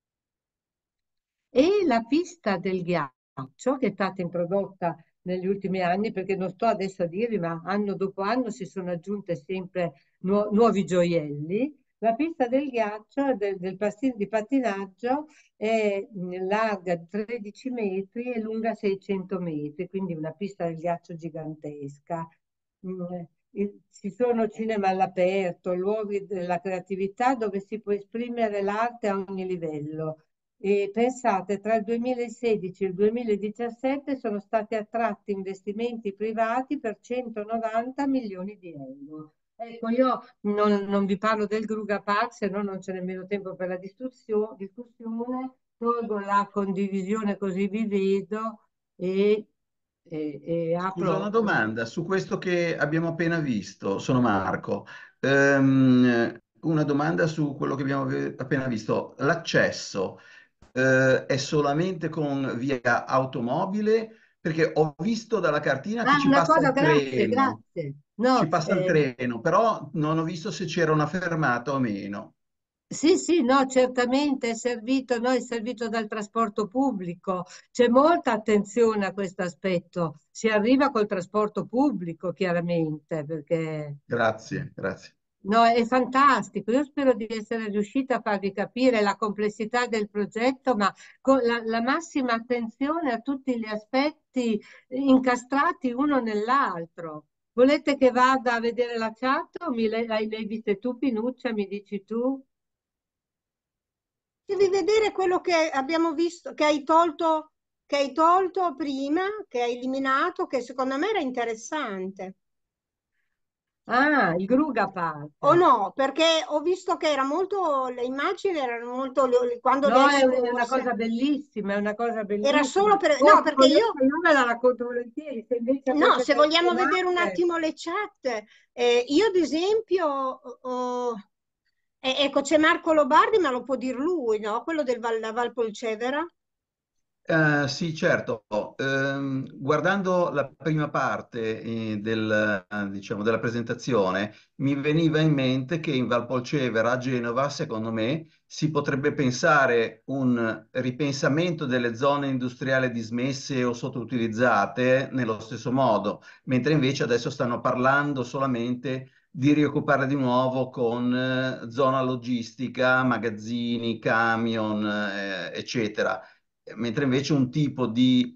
E la pista del ghiaccio, che è stata introdotta negli ultimi anni, perché non sto adesso a dirvi, ma anno dopo anno si sono aggiunte sempre nuovi gioielli. La pista del ghiaccio, di pattinaggio, è larga 13 metri e lunga 600 metri, quindi una pista del ghiaccio gigantesca. Mm, Ci sono cinema all'aperto, luoghi della creatività dove si può esprimere l'arte a ogni livello. E pensate, tra il 2016 e il 2017 sono stati attratti investimenti privati per 190 milioni di euro. Ecco, io non vi parlo del Gruga Park, se no non c'è nemmeno tempo per la discussione, tolgo la condivisione così vi vedo e, e Scusa, una apro. domanda su questo che abbiamo appena visto. Sono Marco. Una domanda su quello che abbiamo appena visto. L'accesso è solamente con via automobile? Perché ho visto dalla cartina che Ah, ci una passa cosa, il grazie, treno, grazie. No, però non ho visto se c'era una fermata o meno. sì, sì, no, certamente è servito, no, è servito dal trasporto pubblico. C'è molta attenzione a questo aspetto. Si arriva col trasporto pubblico, chiaramente, perché Grazie, grazie. no, è fantastico. Io spero di essere riuscita a farvi capire la complessità del progetto, ma con la massima attenzione a tutti gli aspetti incastrati uno nell'altro. Volete che vada a vedere la chat o l'hai viste tu, Pinuccia, mi dici tu? Devi vedere quello che abbiamo visto, che hai tolto prima, che hai eliminato, che secondo me era interessante. Ah, il Gruga O Park. no? Perché ho visto che era molto, le immagini erano molto, quando le No, hai è una cosa scorse, bellissima, è una cosa era bellissima. solo per, Oh, no, se perché volete, io, io me la racconto volentieri, se invece no, avete se delle vogliamo vedere un domande. attimo le chat, io ad esempio, ecco, c'è Marco Lobardi, ma lo può dire lui, no? Quello la Val Polcevera. Sì, certo. Guardando la prima parte diciamo, della presentazione, mi veniva in mente che in Valpolcevera, a Genova, secondo me, si potrebbe pensare un ripensamento delle zone industriali dismesse o sottoutilizzate nello stesso modo, mentre invece adesso stanno parlando solamente di rioccuparle di nuovo con zona logistica, magazzini, camion, eccetera, mentre invece un tipo di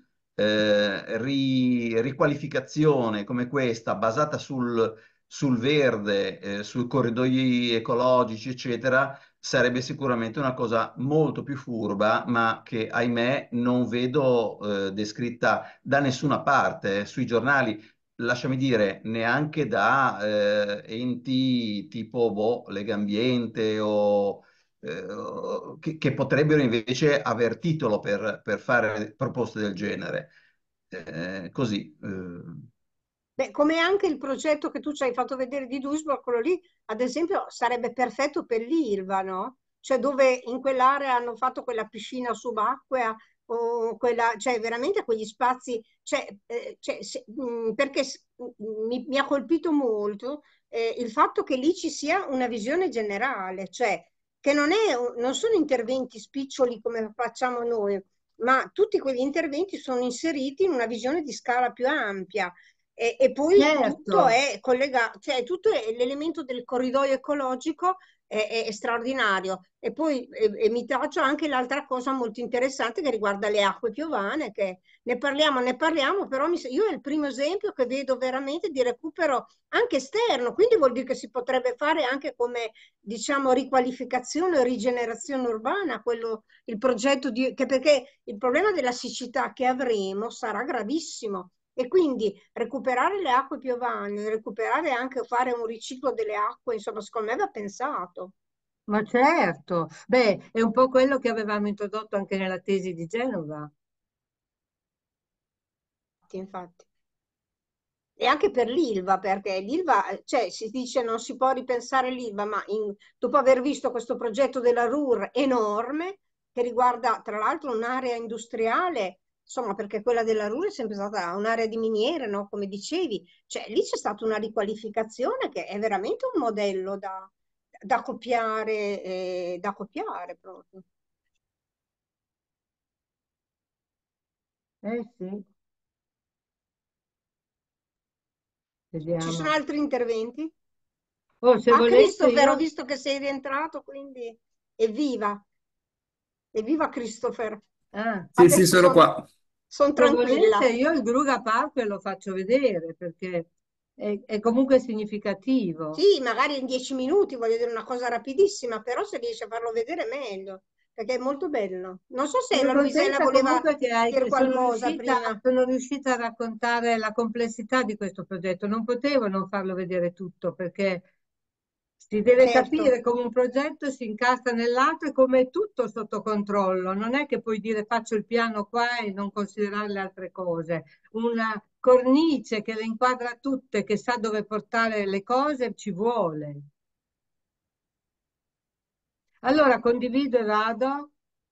riqualificazione come questa, basata sul verde, sui corridoi ecologici, eccetera, sarebbe sicuramente una cosa molto più furba, ma che ahimè non vedo descritta da nessuna parte, sui giornali. Lasciami dire, neanche da enti tipo Legambiente o che potrebbero invece aver titolo per fare proposte del genere. Così. Beh, come anche il progetto che tu ci hai fatto vedere di Duisburg, quello lì, ad esempio, sarebbe perfetto per l'Ilva, no? Cioè dove in quell'area hanno fatto quella piscina subacquea o quella, cioè veramente quegli spazi, perché mi ha colpito molto il fatto che lì ci sia una visione generale, cioè che non sono interventi spiccioli come facciamo noi, ma tutti quegli interventi sono inseriti in una visione di scala più ampia. E poi tutto Certo. è collegato, cioè tutto l'elemento del corridoio ecologico è straordinario. E poi mi taccio anche l'altra cosa molto interessante che riguarda le acque piovane, che ne parliamo, però io è il primo esempio che vedo veramente di recupero anche esterno, quindi vuol dire che si potrebbe fare anche come, diciamo, riqualificazione o rigenerazione urbana, il progetto perché il problema della siccità che avremo sarà gravissimo. E quindi recuperare le acque piovane, recuperare anche fare un riciclo delle acque, insomma, secondo me va pensato. Ma certo, beh, è un po' quello che avevamo introdotto anche nella tesi di Genova. Infatti. E anche per l'Ilva, perché l'Ilva, cioè si dice non si può ripensare l'Ilva, ma dopo aver visto questo progetto della RUR enorme, che riguarda tra l'altro un'area industriale, insomma, perché quella della RUR è sempre stata un'area di miniere, no? Come dicevi, cioè lì c'è stata una riqualificazione che è veramente un modello da copiare proprio. Eh sì, Ci sono vediamo. altri interventi? Oh, se Ah, volete Christopher, ho io... visto che sei rientrato, quindi evviva, evviva Christopher. Ah, Sì, sì, sono Adesso qua. sono se volete tranquilla. io il Gruga Park ve lo faccio vedere perché è comunque significativo. Sì, magari in 10 minuti, voglio dire una cosa rapidissima, però se riesci a farlo vedere meglio, perché è molto bello. Non so se Sono la Luisella contenta voleva comunque dire che qualcosa prima. sono riuscita a raccontare la complessità di questo progetto. Non potevo non farlo vedere tutto perché si deve Certo, capire come un progetto si incastra nell'altro e come è tutto sotto controllo. Non è che puoi dire faccio il piano qua e non considerare le altre cose. Una cornice che le inquadra tutte, che sa dove portare le cose, ci vuole. Allora condivido e vado.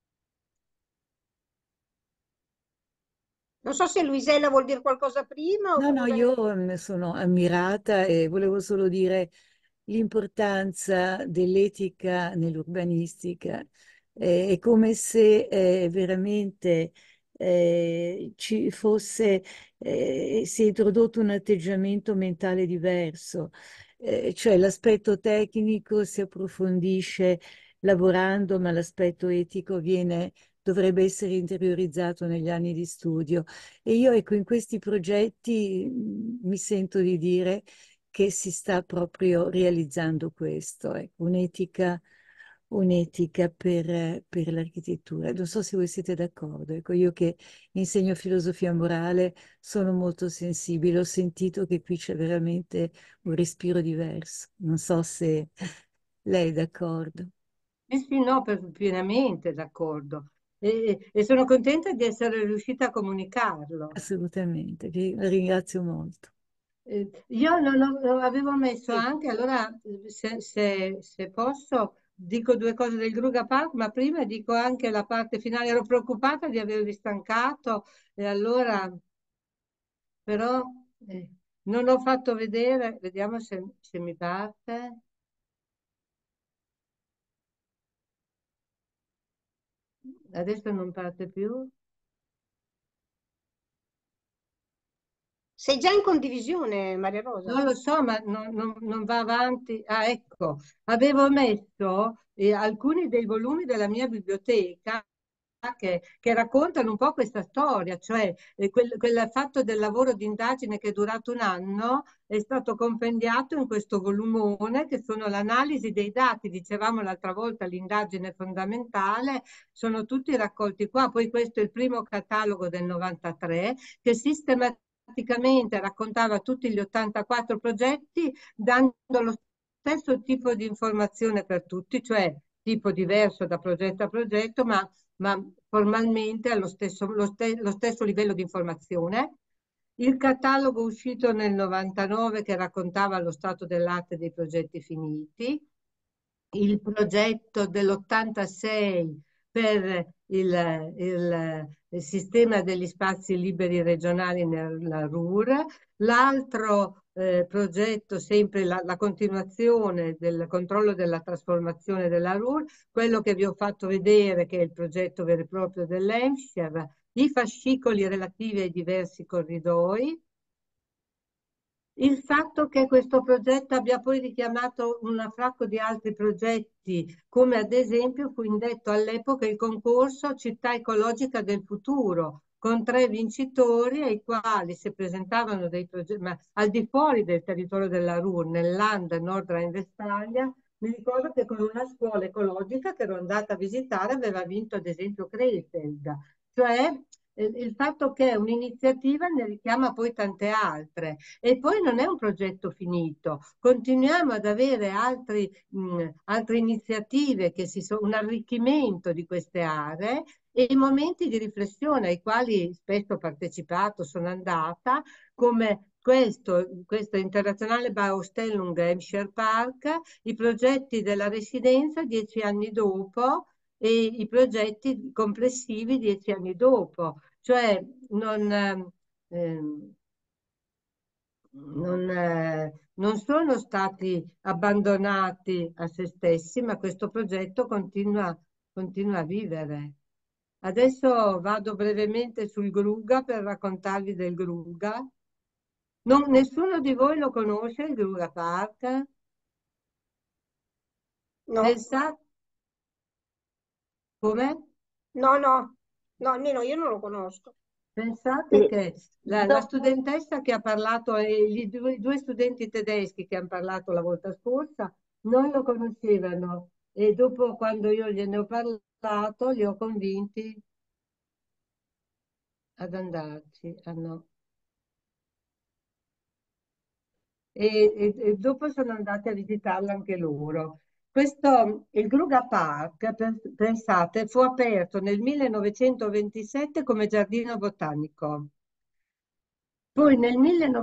non so se Luisella vuol dire qualcosa prima No, no, oppure... io sono ammirata e volevo solo dire l'importanza dell'etica nell'urbanistica. È come se veramente ci fosse, si è introdotto un atteggiamento mentale diverso, cioè l'aspetto tecnico si approfondisce lavorando, ma l'aspetto etico dovrebbe essere interiorizzato negli anni di studio. E io, ecco, in questi progetti mi sento di dire che si sta proprio realizzando questo, ecco, un'etica per l'architettura. Non so se voi siete d'accordo. Ecco, io che insegno filosofia morale sono molto sensibile, ho sentito che qui c'è veramente un respiro diverso. Non so se lei è d'accordo. Sì, sì, no, pienamente d'accordo. E sono contenta di essere riuscita a comunicarlo. Assolutamente, la ringrazio molto. Io non avevo messo Sì. anche, allora se posso, dico due cose del Gruga Park, ma prima dico anche la parte finale. Ero preoccupata di avervi stancato e allora però non ho fatto vedere, vediamo se mi parte. Adesso non parte più. Sei già in condivisione, Maria Rosa? Non lo so, ma non va avanti. Ah, ecco, avevo messo alcuni dei volumi della mia biblioteca che raccontano un po' questa storia, cioè quel fatto del lavoro di indagine che è durato un anno è stato compendiato in questo volumone che sono l'analisi dei dati, dicevamo l'altra volta, l'indagine fondamentale, sono tutti raccolti qua. Poi questo è il primo catalogo del 93 che sistematicamente raccontava tutti gli 84 progetti, dando lo stesso tipo di informazione per tutti, cioè tipo diverso da progetto a progetto, ma formalmente ha lo stesso livello di informazione. Il catalogo uscito nel 99 che raccontava lo stato dell'arte dei progetti finiti, il progetto dell'86 per il sistema degli spazi liberi regionali nella RUR, l'altro progetto, sempre la continuazione del controllo della trasformazione della RUR, quello che vi ho fatto vedere, che è il progetto vero e proprio dell'ENSHER, i fascicoli relativi ai diversi corridoi. Il fatto che questo progetto abbia poi richiamato un fracco di altri progetti, come ad esempio fu indetto all'epoca il concorso Città ecologica del futuro, con 3 vincitori ai quali si presentavano dei progetti, ma al di fuori del territorio della RUR, nel Land Nordrhein-Westfalia. Mi ricordo che con una scuola ecologica che ero andata a visitare aveva vinto ad esempio Krefeld, cioè il fatto che un'iniziativa ne richiama poi tante altre. E poi non è un progetto finito, continuiamo ad avere altre iniziative che un arricchimento di queste aree e momenti di riflessione ai quali spesso ho partecipato, sono andata, come questo internazionale Baustellung Hampshire Park, i progetti della residenza 10 anni dopo e i progetti complessivi 10 anni dopo, cioè ehm, non sono stati abbandonati a se stessi, ma questo progetto continua a vivere. Adesso vado brevemente sul Gruga per raccontarvi del Gruga. Nessuno di voi lo conosce, il Gruga Park? No, Pensate, come? no, no, no, almeno io non lo conosco. Pensate che la No. studentessa che ha parlato e i due studenti tedeschi che hanno parlato la volta scorsa non lo conoscevano e dopo quando io gliene ho parlato li ho convinti ad andarci. Ah, no. E dopo sono andati a visitarlo anche loro. Il Gruga Park, pensate, fu aperto nel 1927 come giardino botanico. Poi nel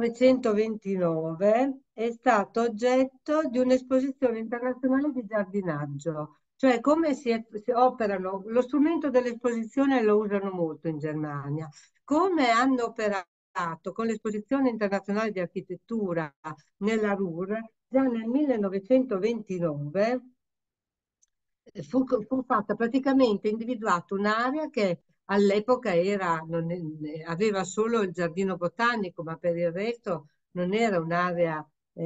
1929 è stato oggetto di un'esposizione internazionale di giardinaggio, cioè come si operano, lo strumento dell'esposizione lo usano molto in Germania, come hanno operato con l'esposizione internazionale di architettura nella Ruhr, già nel 1929 fu fatta praticamente individuata un'area che all'epoca aveva solo il giardino botanico, ma per il resto non era un'area,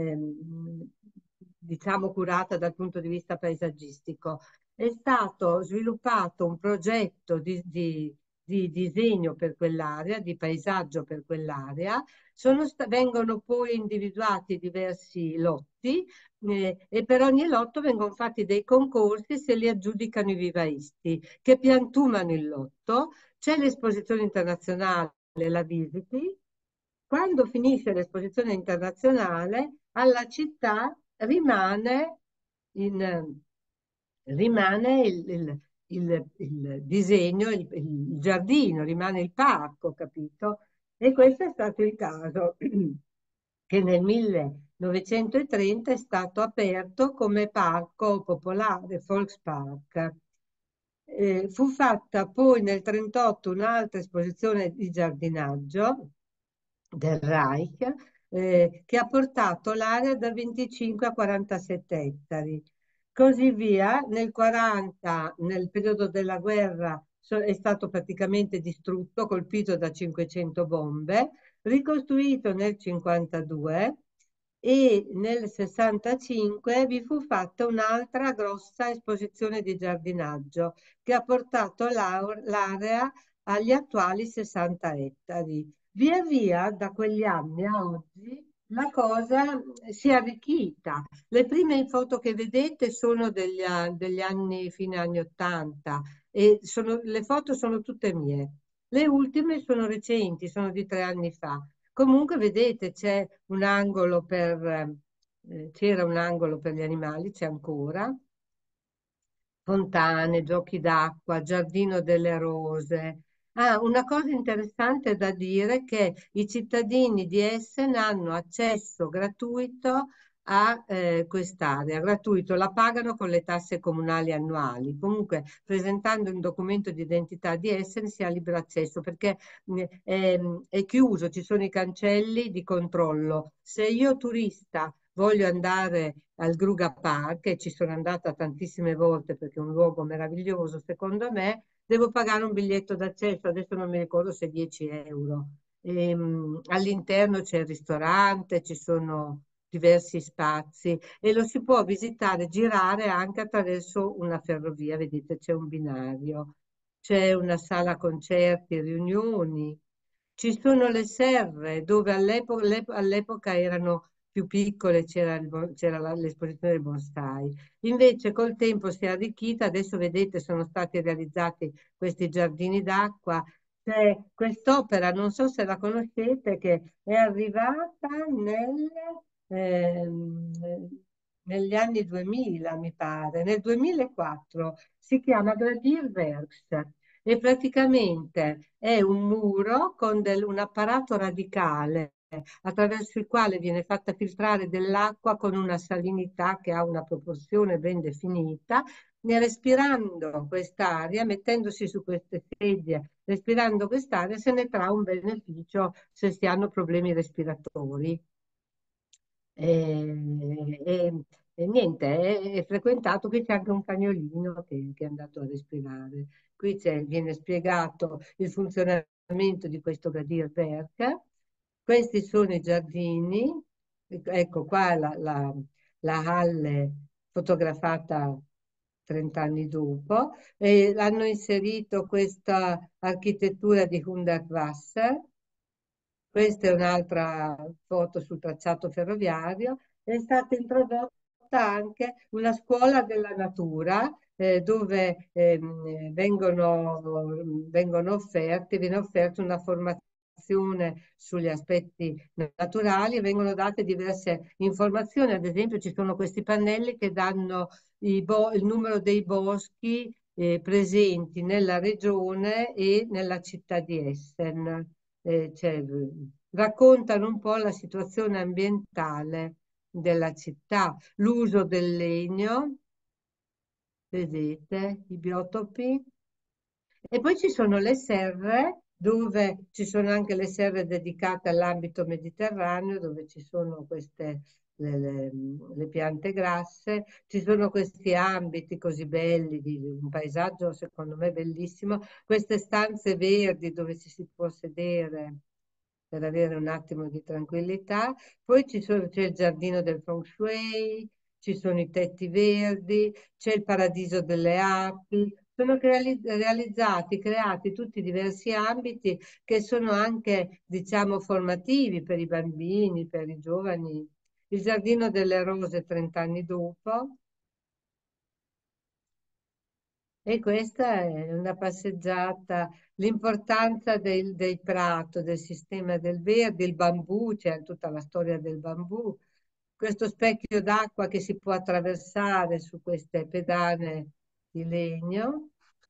diciamo, curata dal punto di vista paesaggistico. È stato sviluppato un progetto di disegno per quell'area, di paesaggio per quell'area. Vengono poi individuati diversi lotti e per ogni lotto vengono fatti dei concorsi, se li aggiudicano i vivaisti che piantumano il lotto. C'è l'esposizione internazionale, la visiti. Quando finisce l'esposizione internazionale, alla città rimane il disegno, il giardino, rimane il parco, capito? E questo è stato il caso che nel 1930 è stato aperto come parco popolare, Volkspark. Fu fatta poi nel 1938 un'altra esposizione di giardinaggio del Reich che ha portato l'area da 25 a 47 ettari. Così via, nel 40, nel periodo della guerra, è stato praticamente distrutto, colpito da 500 bombe, ricostruito nel 52 e nel 65 vi fu fatta un'altra grossa esposizione di giardinaggio che ha portato l'area agli attuali 60 ettari. Via via, da quegli anni a oggi, la cosa si è arricchita. Le prime foto che vedete sono degli anni, fine anni 80 e le foto sono tutte mie. Le ultime sono recenti, sono di 3 anni fa. Comunque vedete c'era un angolo per gli animali, c'è ancora, fontane, giochi d'acqua, giardino delle rose. Ah, una cosa interessante da dire è che i cittadini di Essen hanno accesso gratuito a quest'area, gratuito, la pagano con le tasse comunali annuali. Comunque, presentando un documento di identità di Essen si ha libero accesso perché è chiuso, ci sono i cancelli di controllo. Se io turista voglio andare al Gruga Park, e ci sono andata tantissime volte perché è un luogo meraviglioso, secondo me, devo pagare un biglietto d'accesso, adesso non mi ricordo se 10 euro. All'interno c'è il ristorante, ci sono diversi spazi e lo si può visitare, girare anche attraverso una ferrovia. Vedete, c'è un binario, c'è una sala concerti, riunioni, ci sono le serre dove all'epoca erano più piccole, c'era l'esposizione del bonsai. Invece col tempo si è arricchita, adesso vedete sono stati realizzati questi giardini d'acqua. C'è quest'opera, non so se la conoscete, che è arrivata ehm, negli anni 2000, mi pare, nel 2004. Si chiama Gradierwerks e praticamente è un muro con un apparato radicale attraverso il quale viene fatta filtrare dell'acqua con una salinità che ha una proporzione ben definita. E respirando quest'aria, mettendosi su queste sedie, respirando quest'aria, se ne trae un beneficio se si hanno problemi respiratori. E niente, è frequentato, qui c'è anche un cagnolino che è andato a respirare. Qui viene spiegato il funzionamento di questo Gradierwerk. Questi sono i giardini, ecco qua la Halle fotografata 30 anni dopo, e hanno inserito questa architettura di Hundertwasser. Questa è un'altra foto sul tracciato ferroviario. È stata introdotta anche una scuola della natura dove viene offerta una formazione sugli aspetti naturali e vengono date diverse informazioni. Ad esempio, ci sono questi pannelli che danno il numero dei boschi presenti nella regione e nella città di Essen. Raccontano un po' la situazione ambientale della città, l'uso del legno, vedete, i biotopi. E poi ci sono le serre, dove ci sono anche le serre dedicate all'ambito mediterraneo, dove ci sono queste le piante grasse, ci sono questi ambiti così belli, di un paesaggio secondo me bellissimo, queste stanze verdi dove ci si può sedere per avere un attimo di tranquillità. Poi c'è il giardino del Feng Shui, ci sono i tetti verdi, c'è il paradiso delle api. Sono realizzati, creati tutti diversi ambiti che sono anche, diciamo, formativi per i bambini, per i giovani. Il giardino delle rose 30 anni dopo. E questa è una passeggiata, l'importanza del prato, del sistema del verde, il bambù, c'è tutta la storia del bambù, questo specchio d'acqua che si può attraversare su queste pedane di legno.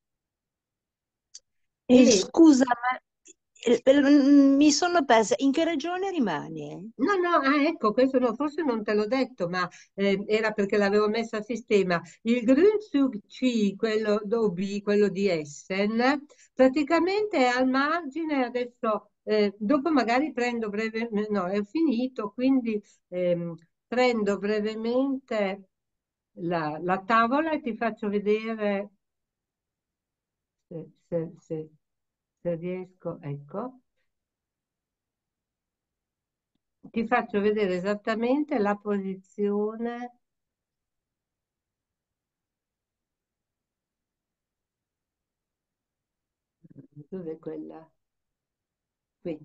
E Scusa, ma mi sono persa. In che regione rimani? no, no, ecco, questo no, forse non te l'ho detto, ma era perché l'avevo messo a sistema. Il Grünzug C, quello d'OB, quello di Essen, praticamente è al margine, adesso, dopo magari prendo brevemente, no, è finito, quindi prendo brevemente la tavola e ti faccio vedere se riesco, ecco. Ti faccio vedere esattamente la posizione. Dov'è quella? Qui.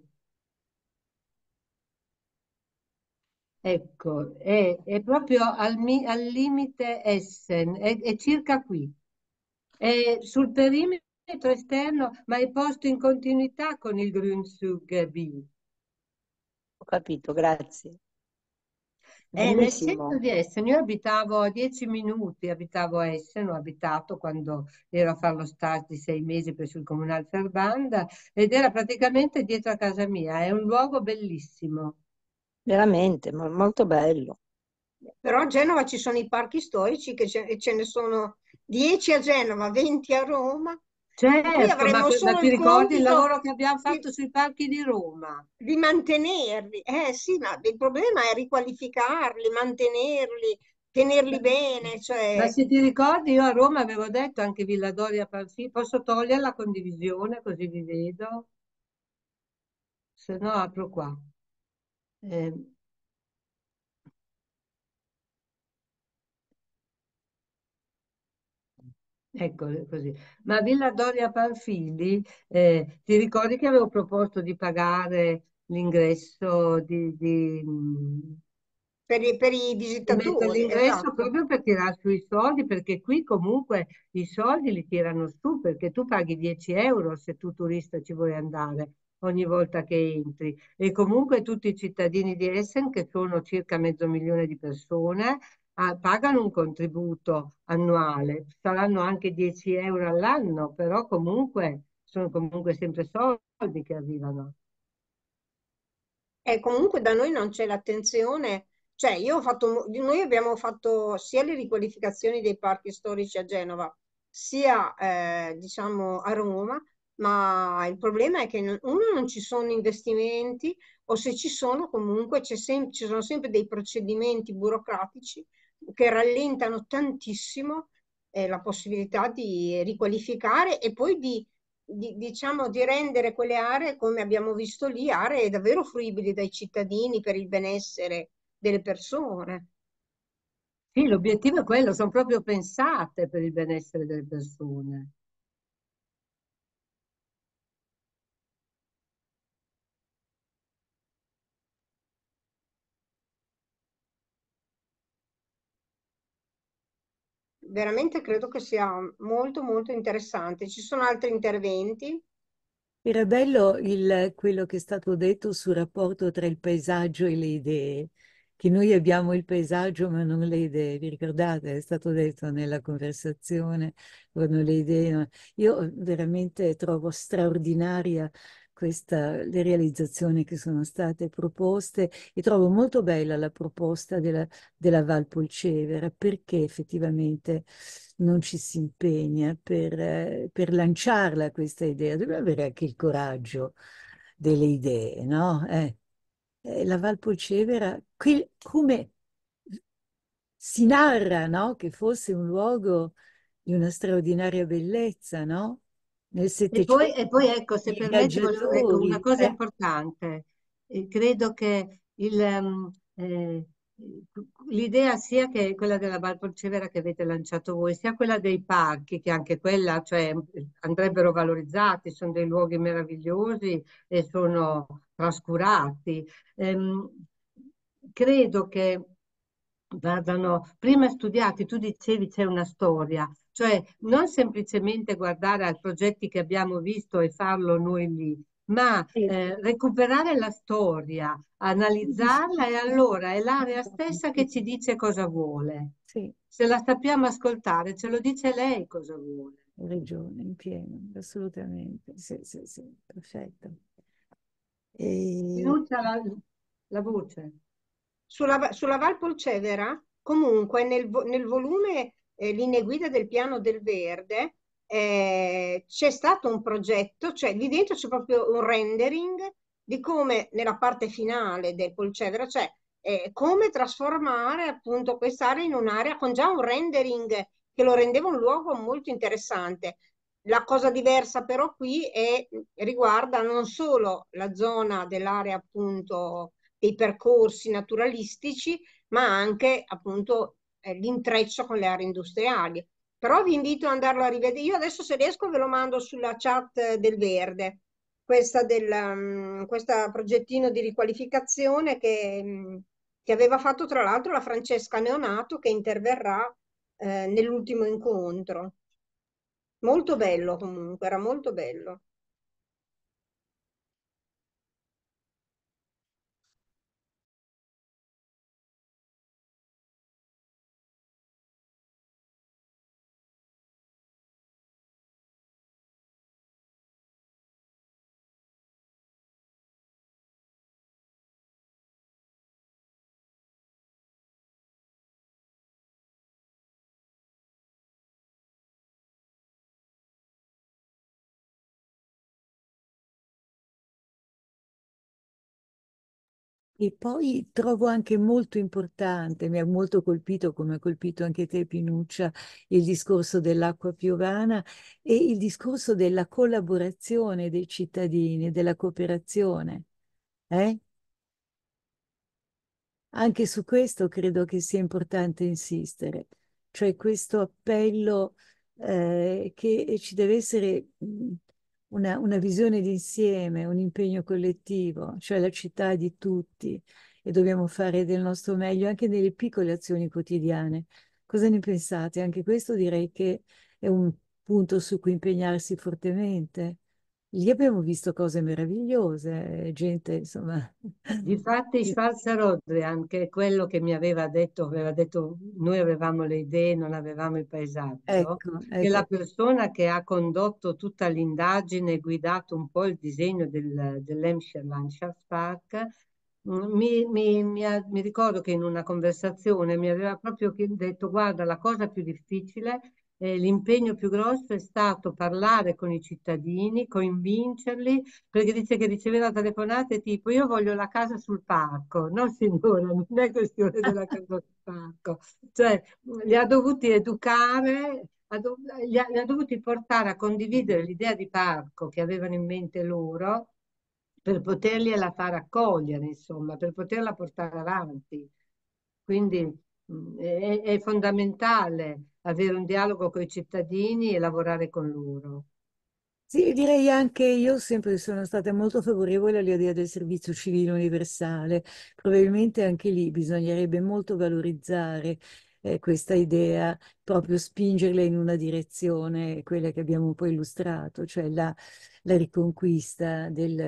Ecco, è proprio al limite Essen, è circa qui. È sul perimetro esterno, ma è posto in continuità con il Grünzug B. Ho capito, grazie. È nel centro Bellissimo. di Essen, io abitavo a 10 minuti, abitavo a Essen, ho abitato quando ero a fare lo stage di 6 mesi presso il Kommunalverband ed era praticamente dietro a casa mia, è un luogo bellissimo. Veramente, molto bello. Però a Genova ci sono i parchi storici, che ce ne sono 10 a Genova, 20 a Roma. Noi Certo, avremmo ma solo ti il ricordi il compito lavoro che abbiamo di, fatto sui parchi di Roma? di mantenerli. Eh sì, ma il problema è riqualificarli, mantenerli, tenerli bene. Ma Cioè, se ti ricordi, io a Roma avevo detto anche Villa Doria Pamphili, posso togliere la condivisione così vi vedo? Se no apro qua. Eh, ecco così. Ma Villa Doria Pamphili, ti ricordi che avevo proposto di pagare l'ingresso per i di mettere visitatori, l'ingresso esatto. proprio per tirare su i soldi, perché qui comunque i soldi li tirano su, perché tu paghi 10 euro se tu turista ci vuoi andare ogni volta che entri. E comunque tutti i cittadini di Essen, che sono circa 500.000 di persone, pagano un contributo annuale. Saranno anche 10 euro all'anno, però comunque sono comunque sempre soldi che arrivano. E comunque da noi non c'è l'attenzione, cioè io ho fatto, noi abbiamo fatto sia le riqualificazioni dei parchi storici a Genova, sia diciamo a Roma, ma il problema è che uno non ci sono investimenti o se ci sono comunque ci sono sempre dei procedimenti burocratici che rallentano tantissimo la possibilità di riqualificare e poi diciamo, di rendere quelle aree, come abbiamo visto lì, aree davvero fruibili dai cittadini per il benessere delle persone. Sì, l'obiettivo è quello, sono proprio pensate per il benessere delle persone. Veramente credo che sia molto molto interessante. Ci sono altri interventi? Era bello quello che è stato detto sul rapporto tra il paesaggio e le idee, che noi abbiamo il paesaggio ma non le idee, vi ricordate? È stato detto nella conversazione, quando le idee... Io veramente trovo straordinaria le realizzazioni che sono state proposte e trovo molto bella la proposta della Val Polcevera, perché effettivamente non ci si impegna per lanciarla questa idea. Dobbiamo avere anche il coraggio delle idee, no? La Val Polcevera, come si narra, no? Che fosse un luogo di una straordinaria bellezza, no? Nel Settecento, E poi ecco, se i permetti, ecco, una viaggiatori, cosa importante. Credo che l'idea sia che quella della Valpolcevera che avete lanciato voi, sia quella dei parchi, che anche quella, cioè, andrebbero valorizzati, sono dei luoghi meravigliosi e sono trascurati. Ehm, Credo che vadano prima studiati, tu dicevi c'è una storia, cioè non semplicemente guardare ai progetti che abbiamo visto e farlo noi lì, ma sì, recuperare la storia, analizzarla e allora è l'area stessa che ci dice cosa vuole. sì, Se la sappiamo ascoltare, ce lo dice lei cosa vuole. hai ragione, in pieno, assolutamente. Sì, sì, sì, perfetto. E Rinuncia la voce. Sulla Val Polcevera, comunque nel volume Linee guida del piano del Verde c'è stato un progetto, cioè lì dentro c'è proprio un rendering di come nella parte finale del Polcevera, cioè come trasformare appunto quest'area in un'area con già un rendering che lo rendeva un luogo molto interessante. La cosa diversa però qui riguarda non solo la zona dell'area appunto dei percorsi naturalistici, ma anche appunto l'intreccio con le aree industriali. Però vi invito ad andarlo a rivedere. Io adesso se riesco ve lo mando sulla chat del Verde, questa progettino di riqualificazione che aveva fatto tra l'altro la Francesca Neonato che interverrà nell'ultimo incontro. Molto bello comunque, era molto bello. E poi trovo anche molto importante, mi ha molto colpito, come ha colpito anche te, Pinuccia, il discorso dell'acqua piovana e il discorso della collaborazione dei cittadini, della cooperazione. Eh? Anche su questo credo che sia importante insistere, cioè questo appello che ci deve essere una visione d'insieme, un impegno collettivo, cioè la città è di tutti e dobbiamo fare del nostro meglio anche nelle piccole azioni quotidiane. Cosa ne pensate? Anche questo direi che è un punto su cui impegnarsi fortemente. Lì abbiamo visto cose meravigliose, gente, insomma. Difatti Schwarzenegger, che è quello che mi aveva detto, noi avevamo le idee, non avevamo il paesaggio, Ecco, che è la ecco. persona che ha condotto tutta l'indagine e guidato un po' il disegno dell'Hampshire Landschaftspark. Mi ricordo che in una conversazione mi aveva proprio detto, guarda, la cosa più difficile, l'impegno più grosso è stato parlare con i cittadini, convincerli, perché dice che riceveva telefonate tipo io voglio la casa sul parco. No signora, non è questione della casa sul parco. Cioè li ha dovuti educare, li ha dovuti portare a condividere l'idea di parco che avevano in mente loro per potergliela far accogliere, insomma, per poterla portare avanti. Quindi è fondamentale avere un dialogo con i cittadini e lavorare con loro. Sì, direi anche io sempre sono stata molto favorevole all'idea del servizio civile universale. Probabilmente anche lì bisognerebbe molto valorizzare questa idea, proprio spingerla in una direzione, quella che abbiamo un po' illustrato, cioè la riconquista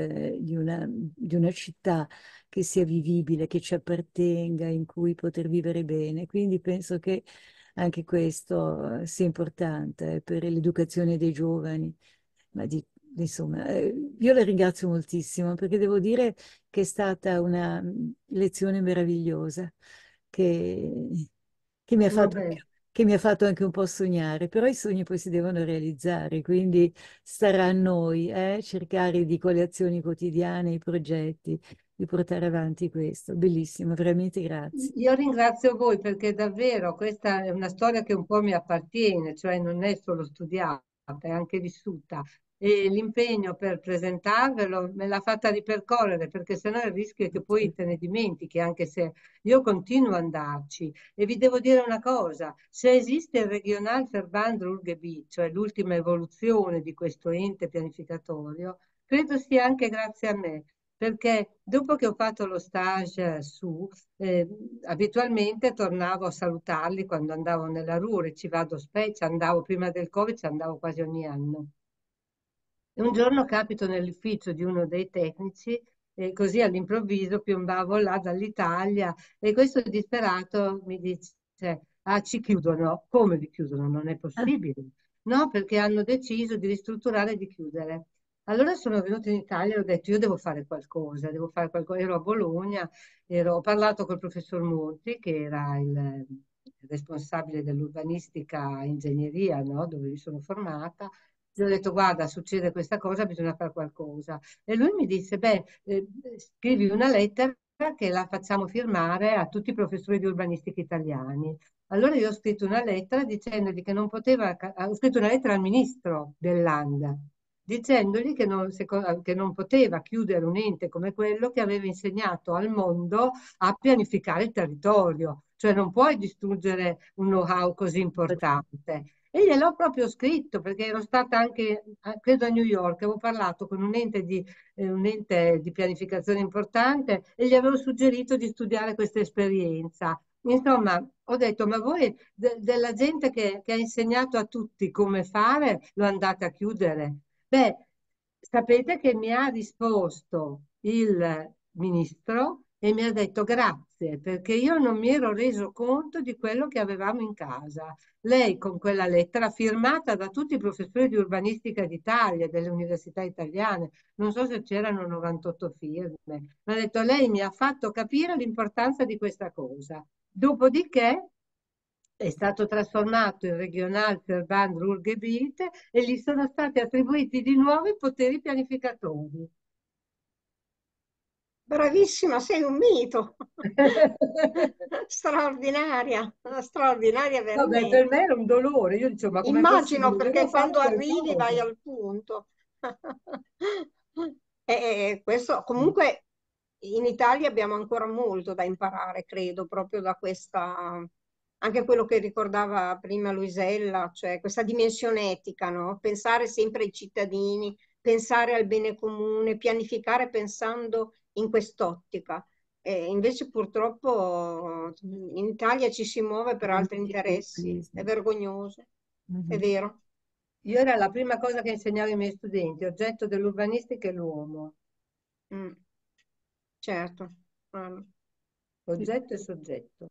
di una città che sia vivibile, che ci appartenga, in cui poter vivere bene. Quindi penso che anche questo sia importante per l'educazione dei giovani. Ma insomma, io la ringrazio moltissimo perché devo dire che è stata una lezione meravigliosa che, che mi ha fatto, Vabbè. che mi ha fatto anche un po' sognare, però i sogni poi si devono realizzare, quindi starà a noi cercare di con le azioni quotidiane, i progetti, di portare avanti questo. Bellissimo, veramente grazie. Io ringrazio voi perché davvero questa è una storia che un po' mi appartiene, cioè non è solo studiata, è anche vissuta. E l'impegno per presentarvelo me l'ha fatta ripercorrere perché sennò il rischio è che poi te ne dimentichi, anche se io continuo ad andarci. E vi devo dire una cosa, se esiste il Regionalverband Ruhrgebiet, cioè l'ultima evoluzione di questo ente pianificatorio, credo sia anche grazie a me perché dopo che ho fatto lo stage su, eh, abitualmente tornavo a salutarli quando andavo nella Ruhr, ci vado spesso, andavo prima del Covid, ci andavo quasi ogni anno. E un giorno capito nell'ufficio di uno dei tecnici e così all'improvviso piombavo là dall'Italia e questo disperato mi dice, ah, ci chiudono. Come vi chiudono? Non è Ah, possibile. No, perché hanno deciso di ristrutturare e di chiudere. Allora sono venuta in Italia e ho detto io devo fare qualcosa, devo fare qualcosa. Ero a Bologna, ho parlato col professor Monti, che era il responsabile dell'urbanistica e ingegneria, no? Dove mi sono formata. Gli ho detto, guarda, succede questa cosa, bisogna fare qualcosa. E lui mi disse, beh, scrivi una lettera che la facciamo firmare a tutti i professori di urbanistica italiani. Allora io ho scritto una lettera dicendogli che non poteva, ho scritto una lettera al ministro dell'Anda, dicendogli che non poteva chiudere un ente come quello che aveva insegnato al mondo a pianificare il territorio, cioè non puoi distruggere un know-how così importante. E gliel'ho proprio scritto perché ero stata anche, credo a New York, avevo parlato con un ente di pianificazione importante e gli avevo suggerito di studiare questa esperienza. Insomma, ho detto, ma voi della gente che ha insegnato a tutti come fare, lo andate a chiudere? Beh, sapete che mi ha risposto il ministro e mi ha detto grazie perché io non mi ero reso conto di quello che avevamo in casa. Lei con quella lettera firmata da tutti i professori di urbanistica d'Italia, delle università italiane, non so se c'erano 98 firme, mi ha detto lei mi ha fatto capire l'importanza di questa cosa. Dopodiché è stato trasformato in Regionalverband Ruhrgebiet e gli sono stati attribuiti di nuovo i poteri pianificatori. Bravissima, sei un mito. Straordinaria, straordinaria Vabbè, veramente. per me era un dolore. Io dicevo, ma com'è Immagino, possibile? perché Devo fare quando arrivi vai qualcosa. al punto. E questo comunque in Italia abbiamo ancora molto da imparare, credo, proprio da questa, anche quello che ricordava prima Luisella, cioè questa dimensione etica, no? Pensare sempre ai cittadini, pensare al bene comune, pianificare pensando in quest'ottica. E invece purtroppo in Italia ci si muove per altri interessi, è vergognoso, è Mhm. vero. Io era la prima cosa che insegnavo ai miei studenti, oggetto dell'urbanistica è l'uomo, Mm, certo. Mm. oggetto e soggetto.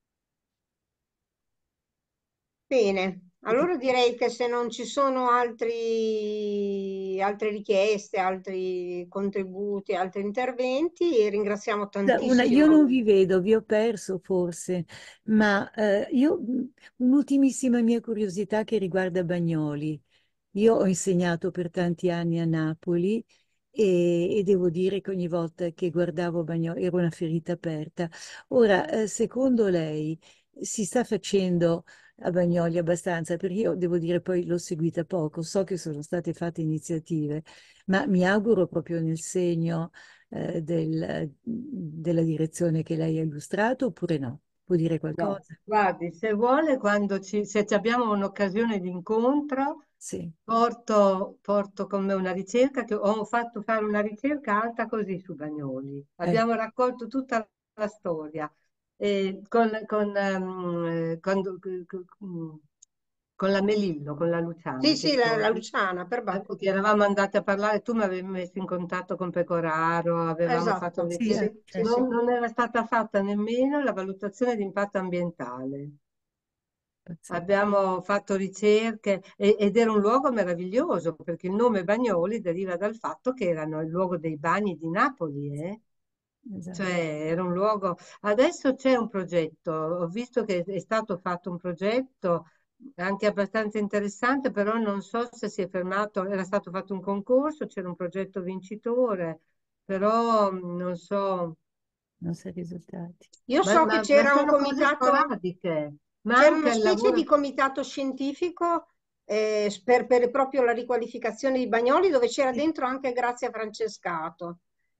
Bene, allora direi che se non ci sono altre richieste, altri contributi, altri interventi, ringraziamo Io non tantissimo. vi vedo, vi ho perso forse, ma un'ultimissima mia curiosità che riguarda Bagnoli. Io ho insegnato per tanti anni a Napoli e devo dire che ogni volta che guardavo Bagnoli era una ferita aperta. Ora, secondo lei si sta facendo a Bagnoli abbastanza? Perché io devo dire poi l'ho seguita poco, so che sono state fatte iniziative, ma mi auguro proprio nel segno della direzione che lei ha illustrato oppure no? Può dire No, qualcosa? guardi, se vuole, se ci abbiamo un'occasione di incontro, Sì. porto con me una ricerca che ho fatto fare una ricerca alta così su Bagnoli. Eh, Abbiamo raccolto tutta la storia con la Melillo, con la Sì, Luciana, ti sì, la ricordi? Luciana, per Bacco. Che eravamo andati a parlare, tu mi avevi messo in contatto con Pecoraro, avevamo fatto Esatto, sì, ricerca. sì, sì, certo. sì. Non era stata fatta nemmeno la valutazione di impatto ambientale. Pazzesco. Abbiamo fatto ricerche ed era un luogo meraviglioso perché il nome Bagnoli deriva dal fatto che erano il luogo dei bagni di Napoli, eh? Cioè Esatto. era un luogo. Adesso c'è un progetto, ho visto che è stato fatto un progetto anche abbastanza interessante, però non so se si è fermato, era stato fatto un concorso, c'era un progetto vincitore, però non so. Non sa risultati. Io Ma, so che ma- ma c'era un sono cose comitato. sporadiche, ma C'era anche una il specie di lavoro. comitato scientifico per proprio la riqualificazione di Bagnoli, dove c'era Sì. dentro anche Grazia Francescato.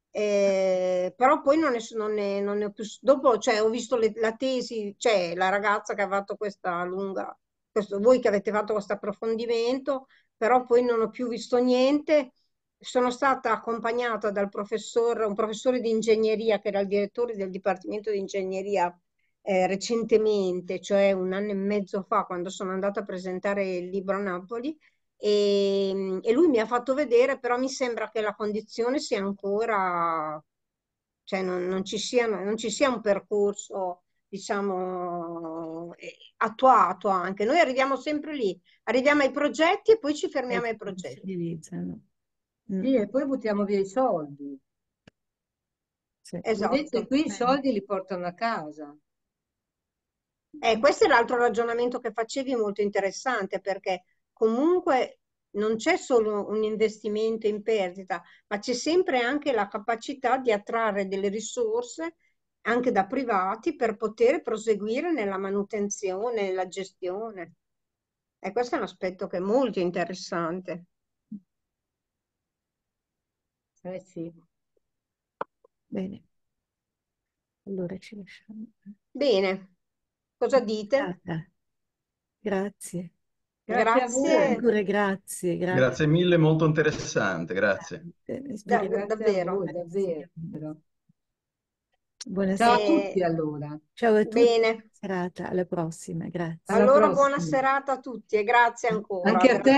Però poi non ne ho più. Dopo, cioè, ho visto la tesi, cioè la ragazza che ha fatto questa lunga, voi che avete fatto questo approfondimento, però poi non ho più visto niente. Sono stata accompagnata un professore di ingegneria che era il direttore del Dipartimento di Ingegneria recentemente, cioè un anno e mezzo fa, quando sono andata a presentare il libro a Napoli, e lui mi ha fatto vedere, però mi sembra che la condizione sia ancora, cioè non ci sia un percorso, diciamo, attuato anche. Noi arriviamo sempre lì, arriviamo ai progetti e poi ci fermiamo ai Non si progetti. realizzano. Mm, Sì, e poi buttiamo via i soldi. sì. Invece Esatto. qui i soldi li portano a casa. Questo è l'altro ragionamento che facevi molto interessante, perché comunque non c'è solo un investimento in perdita, ma c'è sempre anche la capacità di attrarre delle risorse anche da privati per poter proseguire nella manutenzione, nella gestione. E questo è un aspetto che è molto interessante. Eh sì. Bene, allora ci lasciamo. Bene, cosa dite? Ah, grazie. Grazie a voi, Grazie, Ancora grazie, Grazie grazie. mille, molto interessante, grazie. Speriamo grazie a davvero. voi, davvero. Ciao a Buonasera. tutti Eh, allora. Ciao a tutti, buona bene, serata, alla prossima, grazie. Alla allora buona prossima. serata a tutti e grazie ancora. Anche a te.